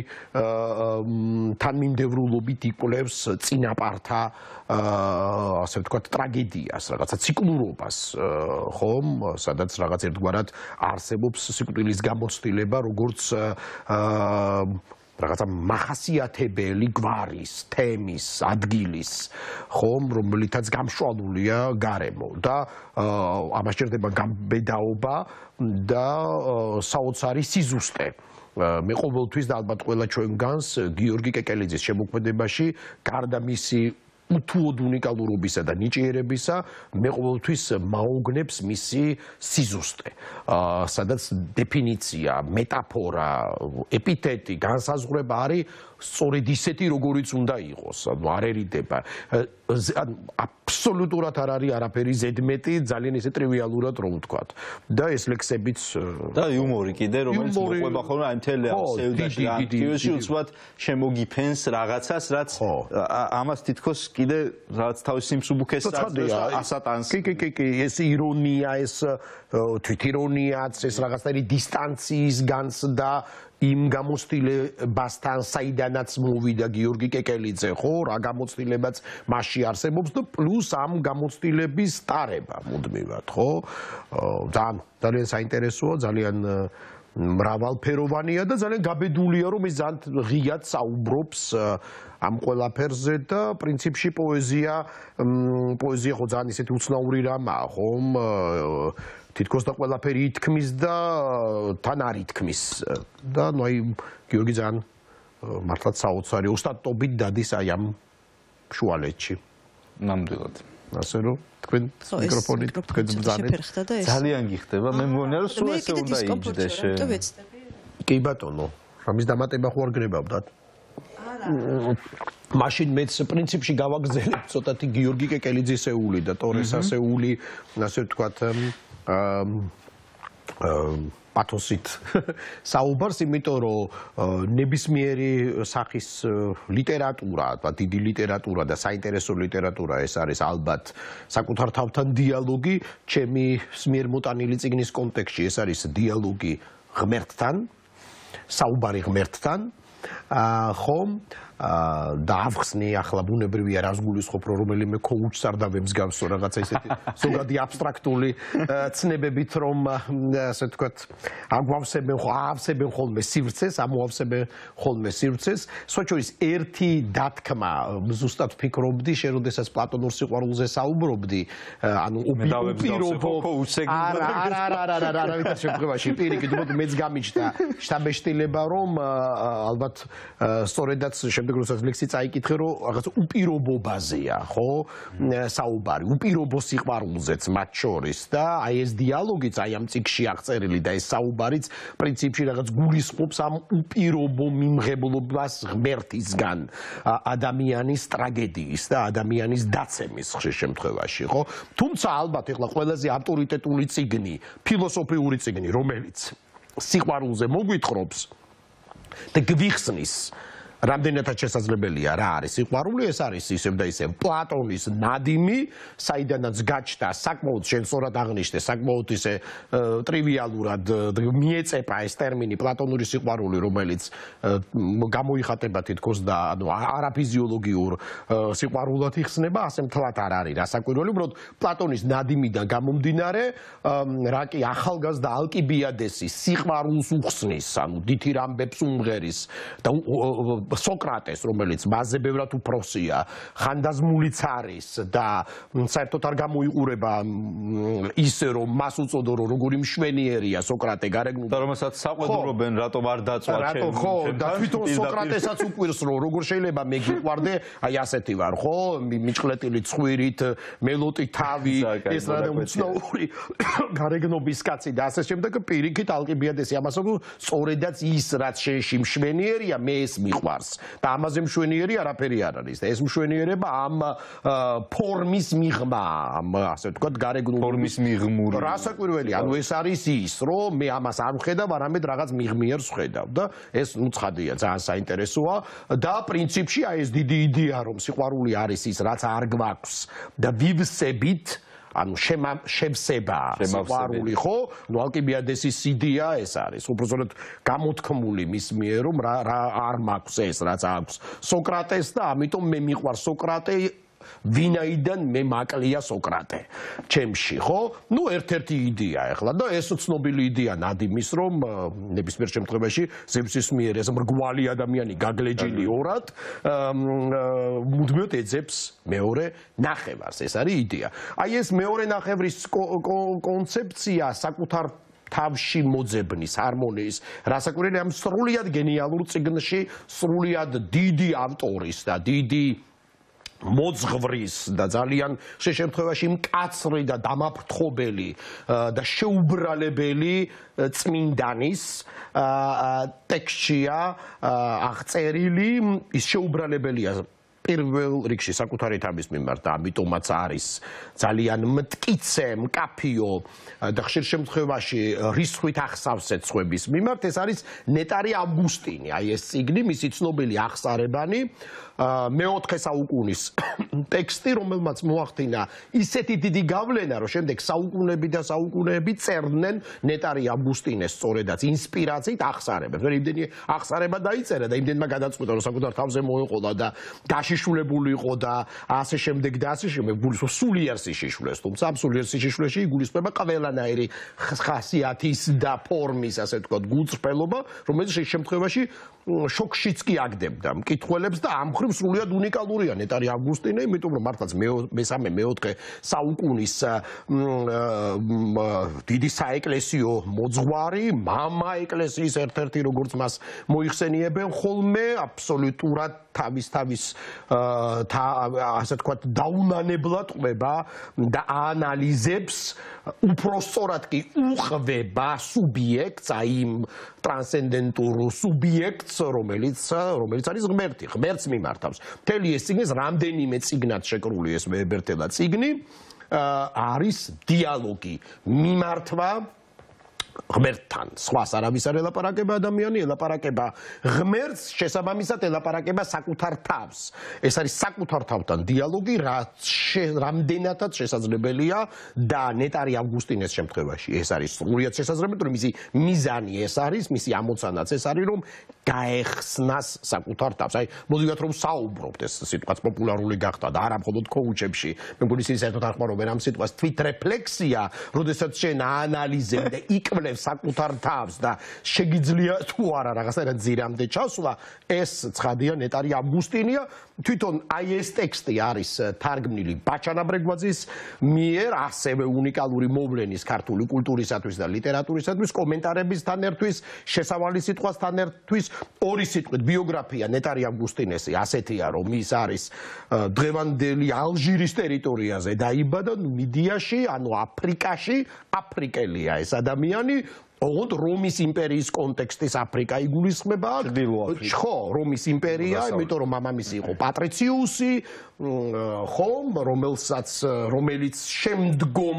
C: თანმიმდევრულობით იკვლევს წინაპართა ასე ვთქვათ ტრაგედიას, რაღაცა ციკლურობას, ხომ, სადაც რაღაც ერთგვარად არსებობს სიკვდილის გამოცდილება, როგორც რაღაცა მახასიათებელი გვარის, თემის, ადგილის, ხომ, რომლითაც გამშვალულია გარემო და ამას ჭირდება გამბედაობა და საოცარი სიზუსტე. მე ყოველთვის და ალბათ ყველა ჩვენგანს გიორგი კეკელიძის შემოქმედებაში გარდა მისი უთუოდ უნიკალურობისა და ნიჭიერებისა მე ყოველთვის მაოგნებს მისი სიზუსტე, სადაც დეფინიცია, მეტაფორა, ეპითეტი, განსაზღვრება არის სწორედ ისეთი, როგორიც უნდა იყოს, ანუ არ ერიდება. აბსოლუტურად არ არის არაფერი ზედმეტი, ძალიან ისე ტრივიალურად რომ ვთქვათ. და ეს ლექსებიც
D: და იუმორი კიდე, რომელიც მოყვება ხოლმე აი მთელი ამ სევდაში, აქტივში უცბად შემოგიფენს რაღაცას, რაც ამას თითქოს კიდე რაღაც თავის სიმსუბუქესაც ასატანს.
C: კი, კი, კი, კი, ეს ირონია, ეს თვითირონიაც, ეს რაღაცნაირი დისტანციის განცდა იმ გამოცდილებასთან, საიდანაც მოვიდა გიორგი კეკელიძე, ხო, რა გამოცდილებაც მასში არსებობს და პლუს ამ გამოცდილების ტარება მუდმივად, ხო? ძალიან ძალიან საინტერესოა, ძალიან მრავალფეროვანია და ძალიან გაბედულია, რომ ის ძალიან ღიად საუბრობს ამ ყველაფერზე და პრინციპში პოეზია, პოეზია ხო ძალიან ისეთი უცნაური რამაა, ხომ? თითქოს და ყველაფერი ითქმის და თან არ ითქმის და ნუ აი გიორგი ძალიან მართლაც საოცარი ოსტატობით დადის აი ამ შუალედში.
D: ნამდვილად.
C: ასე რომ თქვენ მიკროფონით თქვენ ბრძანეთ.
D: ძალიან გიხდება. მე მგონია რომ სულ ესე უნდა იჯდეს.
C: კი ბატონო, რამის დამატება ხო არ გნებავდათ? არა. მაშინ მეც პრინციპში გავაგზავნებ ცოტათი გიორგი კეკელიძისეული და ტორესასეული, ასე ვთქვათ, პათოსით საუბარს, იმიტომ რომ ნებისმიერი სახის ლიტერატურა, დიდი ლიტერატურა და საინტერესო ლიტერატურა ეს არის ალბათ საკუთარ თავთან დიალოგი, ჩემი მიერ მოტანილი წიგნის კონტექსტში ეს არის დიალოგი ღმერთთან, საუბარი ღმერთთან, ხომ? და ავხსნი ახლა ბუნებრივია რას გულისხმობ რომ რომელიმე კოუჩს არ დავემსგავსო რაღაცა ისეთი ზოგადი აბსტრაქტული ცნებებით რომ ასე ვთქვათ აგვავსებენ აავსებენ ხოლმე სივრცეს, ამოავსებენ ხოლმე სივრცეს. სოჭორის ერთი დათქმა ზუსტად ვფიქრობდი, შეროდესაც პლატონურ სიყვარულზე საუბრობდი, ანუ უპირობო არა არა არა არა არა არავითარ შემთხვევაში პირიქით, მეც გამიჩნდა შთაბეჭდილება რომ ალბათ სწორედაც შემდეგ როდესაც ლექსი წაიკითხე, რომ რაღაც უპირობობაზეა, ხო? საუბარი, უპირობო სიყვარულზეც მათ შორის და აი ეს დიალოგიც აი ამ წიგნში აღწერილი და ეს საუბარიც პრინციპში რაღაც გულისხმობს ამ უპირობო მიმღებლობას ღმერთისგან, ადამიანის ტრაგედიის და ადამიანის დაცემის ხშირ შემთხვევაში, ხო? თუმცა ალბათ ეხლა ყველაზე ავტორიტეტული წიგნი, ფილოსოფიური წიგნი, რომელიც სიყვარულზე მოგვითხრობს და გვიხსნის რამდენადაც შესაძლებელია რა არის სიყვარული, ეს არის ისევ და ისევ პლატონის ნადიმი, საიდანაც გაჩნდა საკმაოდ შენ სწორად აღნიშნე, საკმაოდ ისე ტრივიალურად მიეწეპა ეს ტერმინი პლატონური სიყვარული, რომელიც გამოიხატება თითქოს და ანუ არაფიზიოლოგიურ სიყვარულად იხსნება, ასე მთლად არ არის რასაკვირველი, უბრალოდ პლატონის ნადიმიდან გამომდინარე, რა კი ახალგაზრდა ალკიბიადესი სიყვარულს უხსნის, ანუ დიდ ამბებს უმღერის და სოკრატეს, რომელიც მასზე ბევრად უფროსია, ხანდაზმულიც არის და საერთოდ არ გამოიყურება ისე რომ მას უწოდო რომ როგორი მშვენიერია სოკრატე გარეგნულ
D: და რომელსაც საყვედურობენ რატომ არ დაწვა ჩემ
C: რატო ხო და თვითონ სოკრატესაც უყვირს რომ როგორ შეიძლება მე გიყვარდე აი ასეთი ვარ ხო მიჭყლეტილი ცხვირით მელოტი თავი ეს რა უცნაური გარეგნობის კაცი და ასე შემდეგ პირიქით ალკიბიადესი ამას სწორედაც ის რაც შეში მშვენიერია მე ეს მიყვარს და ამაზე მშვენიერი არაფერი არ არის და ეს მშვენიერება ამ ფორმის მიღმა ამ ასე ვთქვათ გარეგნულ
D: ფორმის მიღმური
C: რასაკვირველია ანუ ეს არის ის რომ მე ამას არ ვხედავ არამედ რაღაც მიღმიერს ვხედავ და ეს ნუ ცხადია ძალიან საინტერესოა და პრინციპში აი ეს დიდი იდეა რომ სიყვარული არის ის რაც არ გვაქვს და ვივსებით ანუ შევსება სიყვარული ხო ნუ ალკიბიადესის იდეა ეს არის უბრალოდ გამოთქმული მის მიერ რომ რა არ მაქვს ეს რაც აქვს სოკრატეს და ამიტომ მე მიყვარს სოკრატე ვინაიდან მე მაკლია სოკრატე ჩემში, ხო? ნუ ერთ-ერთი იდეა ახლა და ეს ცნობილი იდეა ნადიმის, რომ ნებისმიერ შემთხვევაში ზევსის მიერ ეს მრგვალი ადამიანი გაგლეჯილი ორად მუდმივად ეძებს მეორე ნახევარს. ეს არის იდეა. აი ეს მეორე ნახევრის კონცეფცია საკუთარ თავში მოძებნის ჰარმონიის რასაკვირველი ამ სრულიად გენიალურ წიგნში, სრულიად დიდი ავტორის და დიდი მოძღვრის და ძალიან ხშირ შემთხვევაში მკაცრი და დამაფრთხობელი და შეუბრალებელი წმინდანის ტექსტია აღწერილი. ის შეუბრალებელია პირველ რიგში საკუთარი თავის მიმართ და ამიტომაც არის ძალიან მტკიცე, მკაფიო და ხშირ შემთხვევაში რისხვით ახსავსეთ სხვების მიმართ. ეს არის ნეტარი ავგუსტინი, აი ეს წიგნი, მისი ცნობილი აღსარებანი, მეოთხე საუკუნის ტექსტი, რომელმაც მოახდინა ისეთი დიდი გავლენა, რომ შემდეგ საუკუნეები და საუკუნეები წერდნენ ნეტარი ავგუსტინეს სწორედაც ინსპირაციით აღსარებებს. იმდენი აღსარება დაიწერა და იმდენმა გადაწყვიტა, რომ საკუთარ თავზე მოეყოლა და დაშიშულებული იყო და ასე შემდეგ და ასე შემდეგ, სულიერ სიშიშვლეს, თუმცა ამ სულიერ სიშიშვლეში იგულისხმება ყველანაირი ხასიათის და ფორმის, ასე ვთქვათ, გულწრფელობა, რომელიც შემთხვევაში შოქშიც კი აგდებდა მკითხველებს და ამ მხრივ სრულიად უნიკალურია ნეტარი ავგუსტინე, იმიტომ რომ მართლაც მესამე მეოთხე საუკუნის დიდი საეკლესიო მოძღვარი, მამა ეკლესიის ერთ-ერთი, როგორც მას მოიხსენიებენ ხოლმე, აბსოლუტურად თავის თავის ასე ვთქვათ დაუნანებლად ყვება და აანალიზებს, უფრო სწორად კი უყვება სუბიექტს, აი იმ ტრანსცენდენტურ სუბიექტს, რომელიც რომელიც არის ღმერთი, ღმერთს მიმართავს. მთელი ეს წიგნის რამდენიმე წიგნად შეკრული ეს მეებერთელა წიგნი არის დიალოგი, მიმართვა ღმერთთან. სხვას არავის არ ელაპარაკება ადამიანი, ელაპარაკება ღმერთს, შესაბამისად ელაპარაკება საკუთარ თავს. ეს არის საკუთარ თავთან დიალოგი, რაც რამდენადაც შესაძლებელია და ნეტარი ავგუსტინეს შემთხვევაში ეს არის სრულიად შესაძლებელი, რომ მისი მიზანი ეს არის, მისი ამოცანაც ეს არის, რომ გაეხსნას საკუთარ თავს. აი, მოდივით რომ საუბრობთ, ეს სიტყვაც პოპულარული გახდა და არა მხოლოდ კოუჩებში. მე მგონი ისინი საერთოდ არ ხმარობენ ამ სიტყვას თვითრეფლექსია, როდესაც შენ აანალიზებ და იკვლევ საკუთარ თავს და შეგიძლია თუ არა რაღაცა ძირამდე ჩასვლა, ეს ცხადია ნეტარი ავგუსტინია. თვითონ აი ეს ტექსტი არის თარგმნილი ბაჩანა ბრეგვაძის მიერ, ასევე უნიკალური მოვლენის ქართული კულტურისათვის და ლიტერატურისათვის, კომენტარებისთან ერთვის, შესავალი სიტყვასთან ერთვის, ორი სიტყვით ბიოგრაფია ნეტარი ავგუსტინესი ასეთია, რომ ის არის დღევანდელი ალჟირის ტერიტორიაზე დაიბადა, მიდიაში, ანუ აფრიკაში, აფრიკელია ეს ადამიანი. ოღონდ რომის იმპერიის კონტექსტის აფრიკა იგულისხმება. ხო, რომის იმპერია, იმიტომ რომ მამამისი იყო პატრიციუსი, ხომ, რომელსაც რომელიც შემდგომ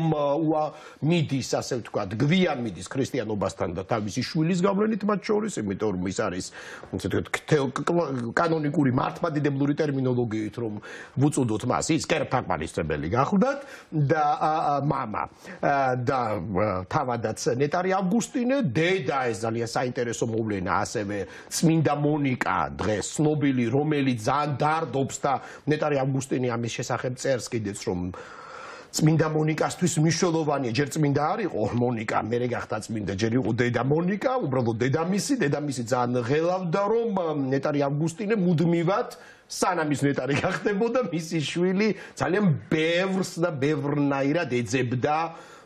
C: მიდის, ასე ვთქვათ, გვიან მიდის ქრისტიანობასთან და თავისი შვილის გავლენით მათ შორის, იმიტომ რომ ის არის, ასე ვთქვათ, კანონიკური მართლმადიდებლური ტერმინოლოგიით რომ ვუწოდოთ მას, ის კერპთაყვანისმცემელი გახლდათ და მამა და თავადაც ნეტარი ავგუსტინე, დედა, ეს ძალიან საინტერესო მოვლენა, ასევე წმინდა მონიკა დღეს ცნობილი, რომელიც ძალიან დარდობს და ნეტარი ავგუსტინე ამის შესახებ წერს კიდეც, რომ წმინდა მონიკასთვის მნიშვნელოვანია, ჯერ წმინდა არ იყო მონიკა, მერე გახდა წმინდა, ჯერ იყო დედა მონიკა, უბრალოდ დედამისი, დედამისი ძალიან ღელავდა, რომ ნეტარი ავგუსტინე მუდმივად სანამ ის ნეტარი გახდებოდა, მისი შვილი ძალიან ბევრს და ბევრნაირად ეძებდა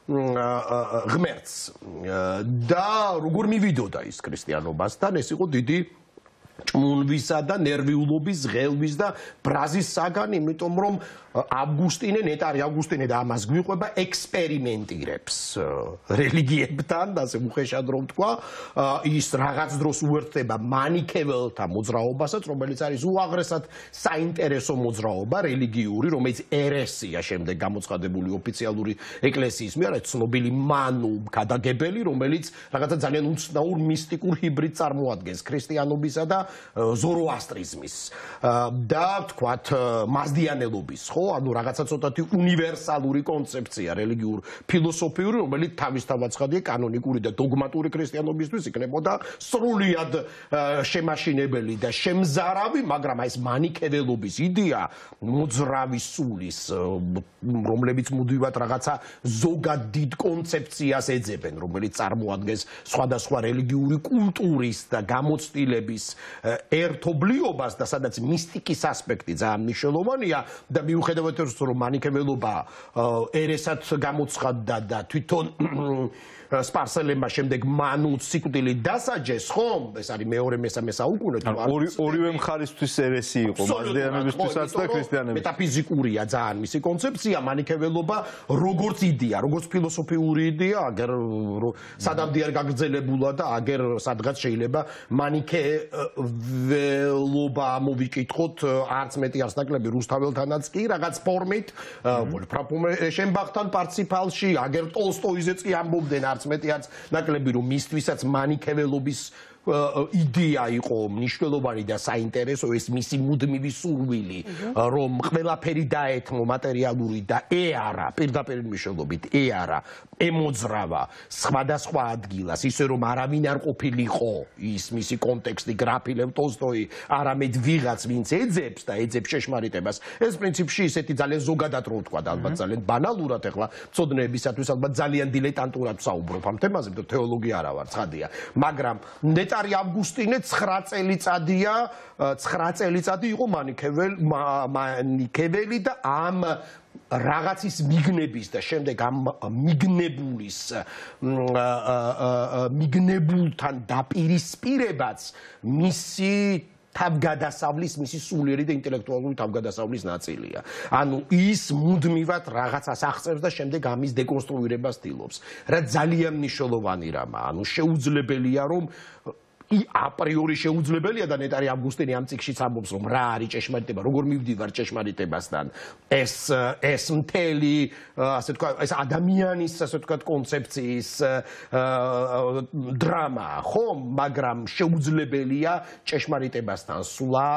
C: ღმერთს და როგორ მივიდოდა ის ქრისტიანობასთან, ეს იყო დიდი ჭმუნვისა და ნერვიულობის, ღელვის და ბრაზის საგანი, იმიტომ რომ ავგუსტინე, ნეტარი ავგუსტინე და ამას გვიყვება ექსპერიმენტირებს რელიგიებთან, ასე უხეშად რომ თქვა, ის რაღაც დროს უერთდება მანიქეველთა მოძრაობასაც, რომელიც არის უაღრესად საინტერესო მოძრაობა რელიგიური, რომელიც ერესია შემდეგ გამოცხადებული ოფიციალური ეკლესიის მიერ, ცნობილი მანუ გადაგებელი, რომელიც რაღაცა ძალიან უცნაურ მისტიკურ ჰიბრიდს წარმოადგენს ქრისტიანობისა და ზოროასტრიზმის და თქვათ მაზდიანელობის, ხო? ანუ რაღაცა ცოტათი უნივერსალური კონცეფცია რელიგიურ ფილოსოფიური, რომელიც თავისთავად ცხადია კანონიკური და დოგმატური ქრისტიანობისთვის იქნებოდა სრულიად შემაშინებელი და შემზარავი, მაგრამ აი ეს მანიქეველობის იდეა მოძრავი სულის, რომლებიც მუდმივად რაღაცა ზოგად დიდ კონცეფციას ეძებენ, რომელიც წარმოადგენს სხვადასხვა რელიგიური კულტურის და გამოცდილების ერთობლიობას და სადაც მისტიკის ასპექტი ძალიან მნიშვნელოვანია და მიუხედავად იმისა, რომ მანიქეველობა ერესად გამოცხადდა და თვითონ სპარსელებმა შემდეგ მანუც სიკვდილი დასაჯეს, ხომ? ეს არის მეორე მესამე საუკუნე.
D: ორივე მხარისთვის ერესი იყო, მაზდეანებისთვისაც და ქრისტიანებისთვის.
C: მეტაფიზიკურია ძალიან მისი კონცეფცია, მანიქეველობა როგორც იდეა, როგორც ფილოსოფიური იდეა, აგერ სადამდე არ გაგრძელებულა და აგერ სადღაც შეიძლება მანიქეველობა ამოვიკითხოთ, არც მეტი არც ნაკლები რუსთაველთანაც კი რაღაც ფორმით, ვოლფრამ შენბახთან პარციფალში, აგერ ტოლსტოიზეც კი ამბობდნენ არც მეტი არც ნაკლები რომ მისთვისაც მანიქეველობის იდეა იყო მნიშვნელოვანი და საინტერესო ეს მისი მუდმივი სურვილი რომ ყველაფერი დაეთმო მატერიალური და ეარა პირდაპირ მნიშვნელობით ეარა ემოძრავა სხვადასხვა ადგილას ისე რომ არავინ არ ყოფილიყო ის მისი კონტექსტი გრაფი ლევ ტოლსტოი არამედ ვიღაც ვინც ეძებს და ეძებს შეშმარიტებას ეს პრინციპში ისეთი ძალიან ზოგადად რო ვთქვა და ალბათ ძალიან ბანალურად ახლა მწოდნეებისათვის ალბათ ძალიან დილეტანტურად ვსაუბრობ ამ თემაზე და თეოლოგი არა ვარ ცხადია მაგრამ ნეტარი ავგუსტინე ცხრა წელიწადია ცხრა წელიწადი იყო მანიქეველი და ამ რაღაცის მიგნების და შემდეგ ამ მიგნებულის მიგნებულთან დაპირისპირებაც მისი თავგადასავლის მისი სულიერი და ინტელექტუალური თავგადასავლის ნაწილია. ანუ ის მუდმივად რაღაცას აღწევს და შემდეგ ამის დეკონსტრუირებას ცდილობს. რა ძალიან მნიშვნელოვანი რამაა. ანუ შეუძლებელია რომ I a priori შეუძლებელია და ნეტარი ავგუსტინი ამ წიგნშიც ამბობს რომ რა არის ჭეშმარიტება, როგორ მივდივარ ჭეშმარიტებასთან. ეს ეს მთელი ასე თქვა ეს ადამიანის ასე თქვა კონცეფციის დრამა, ხო, მაგრამ შეუძლებელია ჭეშმარიტებასთან სულა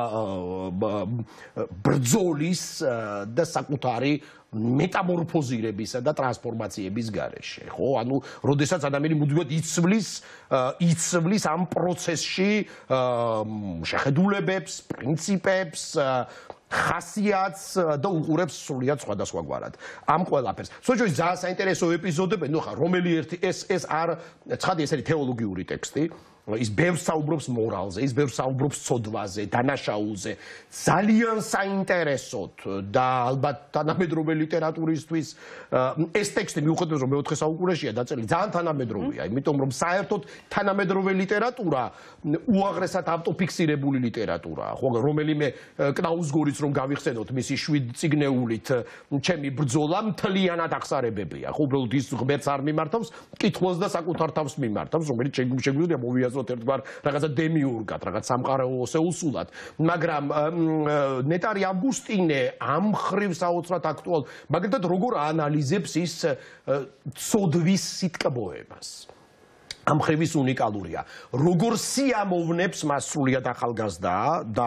C: ბრძოლის და საკუთარი მეტამორფოზირებისა და ტრანსფორმაციების გარეშე, ხო? ანუ, როდესაც ადამიანი მუდმივად იცვლის, იცვლის ამ პროცესში შეხედულებებს, პრინციპებს, ხასიათს და უყურებს სრულიად სხვადასხვაგვარად. ამ ყველაფერს. სოჭოის ძალიან საინტერესო ეპიზოდები, ნუ ხა რომელი ერთი ეს ეს არ ცხადია ეს არის თეოლოგიური ტექსტი. ის ბევრს საუბრობს მორალზე, ის ბევრს საუბრობს ცოდვაზე, დანაშაულზე. ძალიან საინტერესოთ და ალბათ თანამედროვე ლიტერატურისთვის ეს ტექსტი მიუხედავად რომ მეოთხე საუკუნეშია დაწერილი, ძალიან თანამედროვეა, იმიტომ რომ საერთოდ თანამედროვე ლიტერატურა უაღრესად ავტოფიქსირებული ლიტერატურაა, ხო, რომელიმე კნაუსგორიც რომ გავიხსენოთ მისი შვიდ წიგნეულით, ჩემი ბრძოლა მთლიანად აღსარებებია, ხო, უბრალოდ ის ღმერთს არ მიმართავს, კითხვას და საკუთარ თავს მიმართავს, რომელიც შეგვიძლია მოვიაზროთ ერთგვარ რაღაცა დემიურგად, რაღაც სამყაროზე უსულად, მაგრამ ნეტარი ავგუსტინე ამ ხრივ საოცრად აქტუალ, მაგალითად როგორ აანალიზებს ის ცოდვის სიტკბოებას. ამ ხრივის უნიკალურია. როგორ სიამოვნებს მას სრულიად ახალგაზრდა და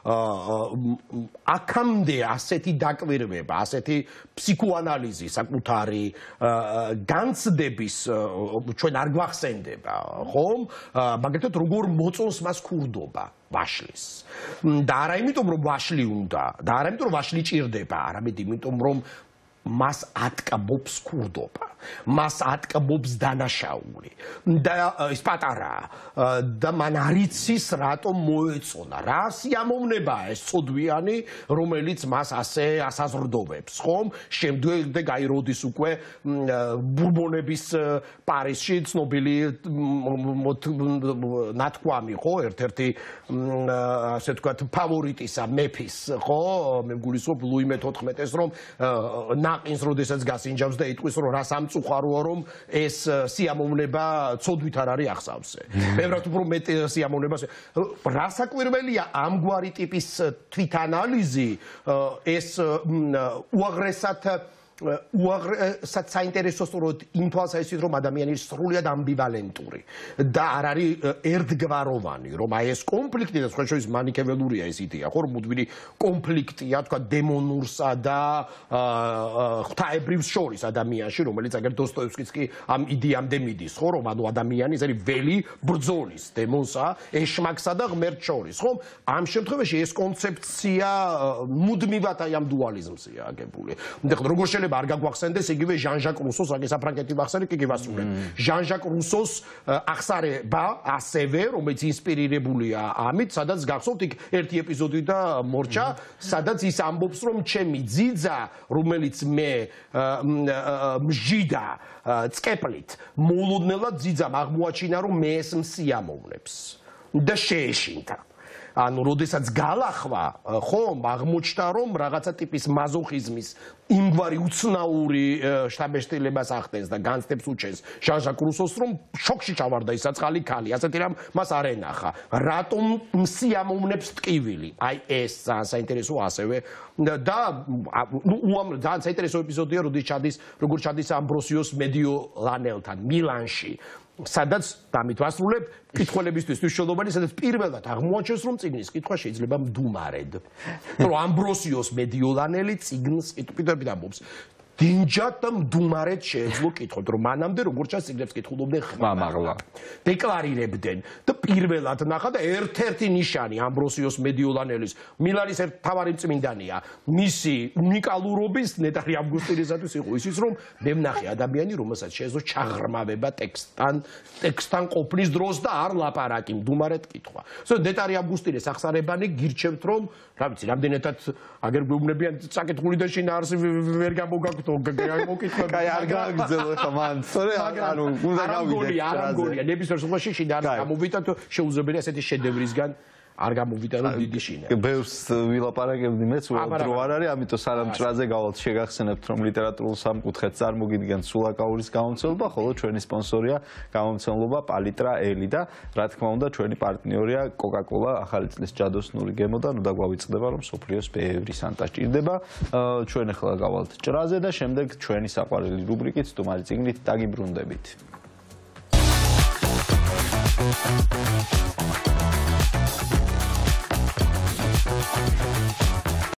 C: აქამდე ასეთი დაკვირვება, ასეთი ფსიქოანალიზი საკუთარი განცდების ჩვენ არ გვახსენდება, ხომ? მაგალითად როგორ მოწონს მას ქურდობა ვაშლის. და არა იმიტომ რომ ვაშლი უნდა, და არა იმიტომ რომ ვაშლი ჭირდება, არამედ იმიტომ რომ მას ატკბობს ქურდობა, მას ატკბობს დანაშაული და ის პატარაა და მან არ იცის რატომ მოეწონა, რა სიამოვნებაა ეს ცოდვიანი, რომელიც მას ასე ასაზრდოვებს, ხომ? შემდეგ აი როდის უკვე ბურბონების პარიზში ცნობილი ნათქვამი, ხო, ერთ-ერთი ასე ვთქვათ ფავორიტისა მეფის, ხო, მე მგულისხმობ ლუი მეთოთხმეტეს რომ ნაყინს როდესაც გასინჯავს და იტყვის რომ რა სამწუხაროა რომ ეს სიამოვნება ცოდვით არ არის აღსავსე. ბევრად უფრო მეტი სიამოვნებას რა საკვირველია ამგვარი ტიპის თვითანალიზი ეს უაღრესად უაღრესად საინტერესო სწორედ იმ თვალსაზრისით, რომ ადამიანი სრულიად ამბივალენტური და არ არის ერთგვაროვანი, რომ აი ეს კონფლიქტი და სხვა შორის მანიქეველურია ეს იდეა, ხო, რომ მუდმივი კონფლიქტია, თქვა დემონურსა და ღვთაებრივს შორის ადამიანში, რომელიც აგერ დოსტოევსკიც კი ამ იდეამდე მიდის, ხო, რომ ანუ ადამიანი ეს არის ველი ბრძოლის დემონსა, ეშმაკსა და ღმერთს შორის, ხო? ამ შემთხვევაში ეს კონცეფცია მუდმივად აი ამ დუალიზმზეა აგებული. და როგორ შეიძლება არ გაგვახსენდეს იგივე ჟან-ჟაკ რუსოს, აი საფრანგეთი ვახსენე, კი გასულებ. ჟან-ჟაკ რუსოს ახსარება ასევე, რომელიც ინსპირირებულია ამით, სადაც გახსოვთ იქ ერთი ეპიზოდი და მორჩა, სადაც ის ამბობს, რომ ჩემი ძიძა, რომელიც მე მსჯიდა წკეპლით, მოულოდნელად ძიძამ აღმოაჩინა, რომ მე ეს მსიამოვნებს და შეეშინდა. ანუ როდესაც გალახვა, ხომ, აღმოჩნდა, რომ რაღაცა ტიპის მაზოხიზმის იმგვარი უცნაური შთაბეჭდილებას ახდენს და განცდებს უჩენს ჟან-ჟაკ რუსოს, რომ შოკში ჩავარდა ის საწყალი ქალი, ასეთი რამ მას არ ენახა. რატომ მსიამოვნებს ტკივილი? აი ეს ძალიან საინტერესო ასევე და ნუ უამრავ ძალიან საინტერესო ეპიზოდია, როდის ჩადის, როგორ ჩადის ამბროსიოს მედიოლანელთან მილანში. სადაც დამით ვასრულებ კითხველებისთვის მნიშვნელოვანი, სადაც პირველად აღმოაჩენს, რომ წიგნის კითხვა შეიძლება მდუმარედ. რომ ამბროსიოს მედიოლანელი წიგნის კითხვითები ამბობს. დინჯად და მდუმარედ შეეძლო კითხოთ, რომ მანამდე როგორც ჩანს წიგნებს კითხულობდნენ ხმამაღლა. დეკლარირებდნენ და პირველად ნახა და ერთ-ერთი ნიშანი ამბროსიოს მედიოლანელის მილანის ერთ თავარი წმინდანია. მისი უნიკალურობის ნეტარი ავგუსტინისათვის იყო ისიც, რომ მე ვნახე ადამიანი, რომელსაც შეეძლო ჩაღრმავება ტექსტთან, ტექსტთან ყოფნის დროს და არ ლაპარაკი, მდუმარედ კითხვა. ზოგადად ნეტარი ავგუსტინეს ახსარებანი გირჩევთ, რომ რა ვიცი, რამდენადაც აგერ გვეუბნებიან საკითხული და შინაარსი ვერ გამოგაგვთ მოკითხვა
D: კაი არ გააგრძელო ხა მან სწორე ანუ უნდა გავიდეთ
C: არ ამგონია ნებისმიერ შემთხვევაში შინაარსი გამოვიტანთ შეუძლებელია ესეთი შედევრისგან არ გამოვიტანო დიდი შინაარსი.
D: ბევრს ვილაპარაკებდი მეც უბრალოდ არ არის, ამიტომ სანამ ჭრაზე გავალთ შეგახსენებთ, რომ ლიტერატურულ სამკუთხედს წარმოგიდგენთ სულაკაურის გამომცემლობა, ხოლო ჩვენი სპონსორია გამომცემლობა პალიტრა ელი და რა თქმა უნდა ჩვენი პარტნიორია კოკა-კოლა ახალი წლის ჯადოსნური გემო და ნუ დაგვავიწყდება, რომ სოფლიოს ბევრი სანტა ჭირდება. ჩვენ ახლა გავალთ ჭრაზე და შემდეგ ჩვენი საყვარელი რუბრიკით სტუმარი წიგნით დაგიბრუნდებით.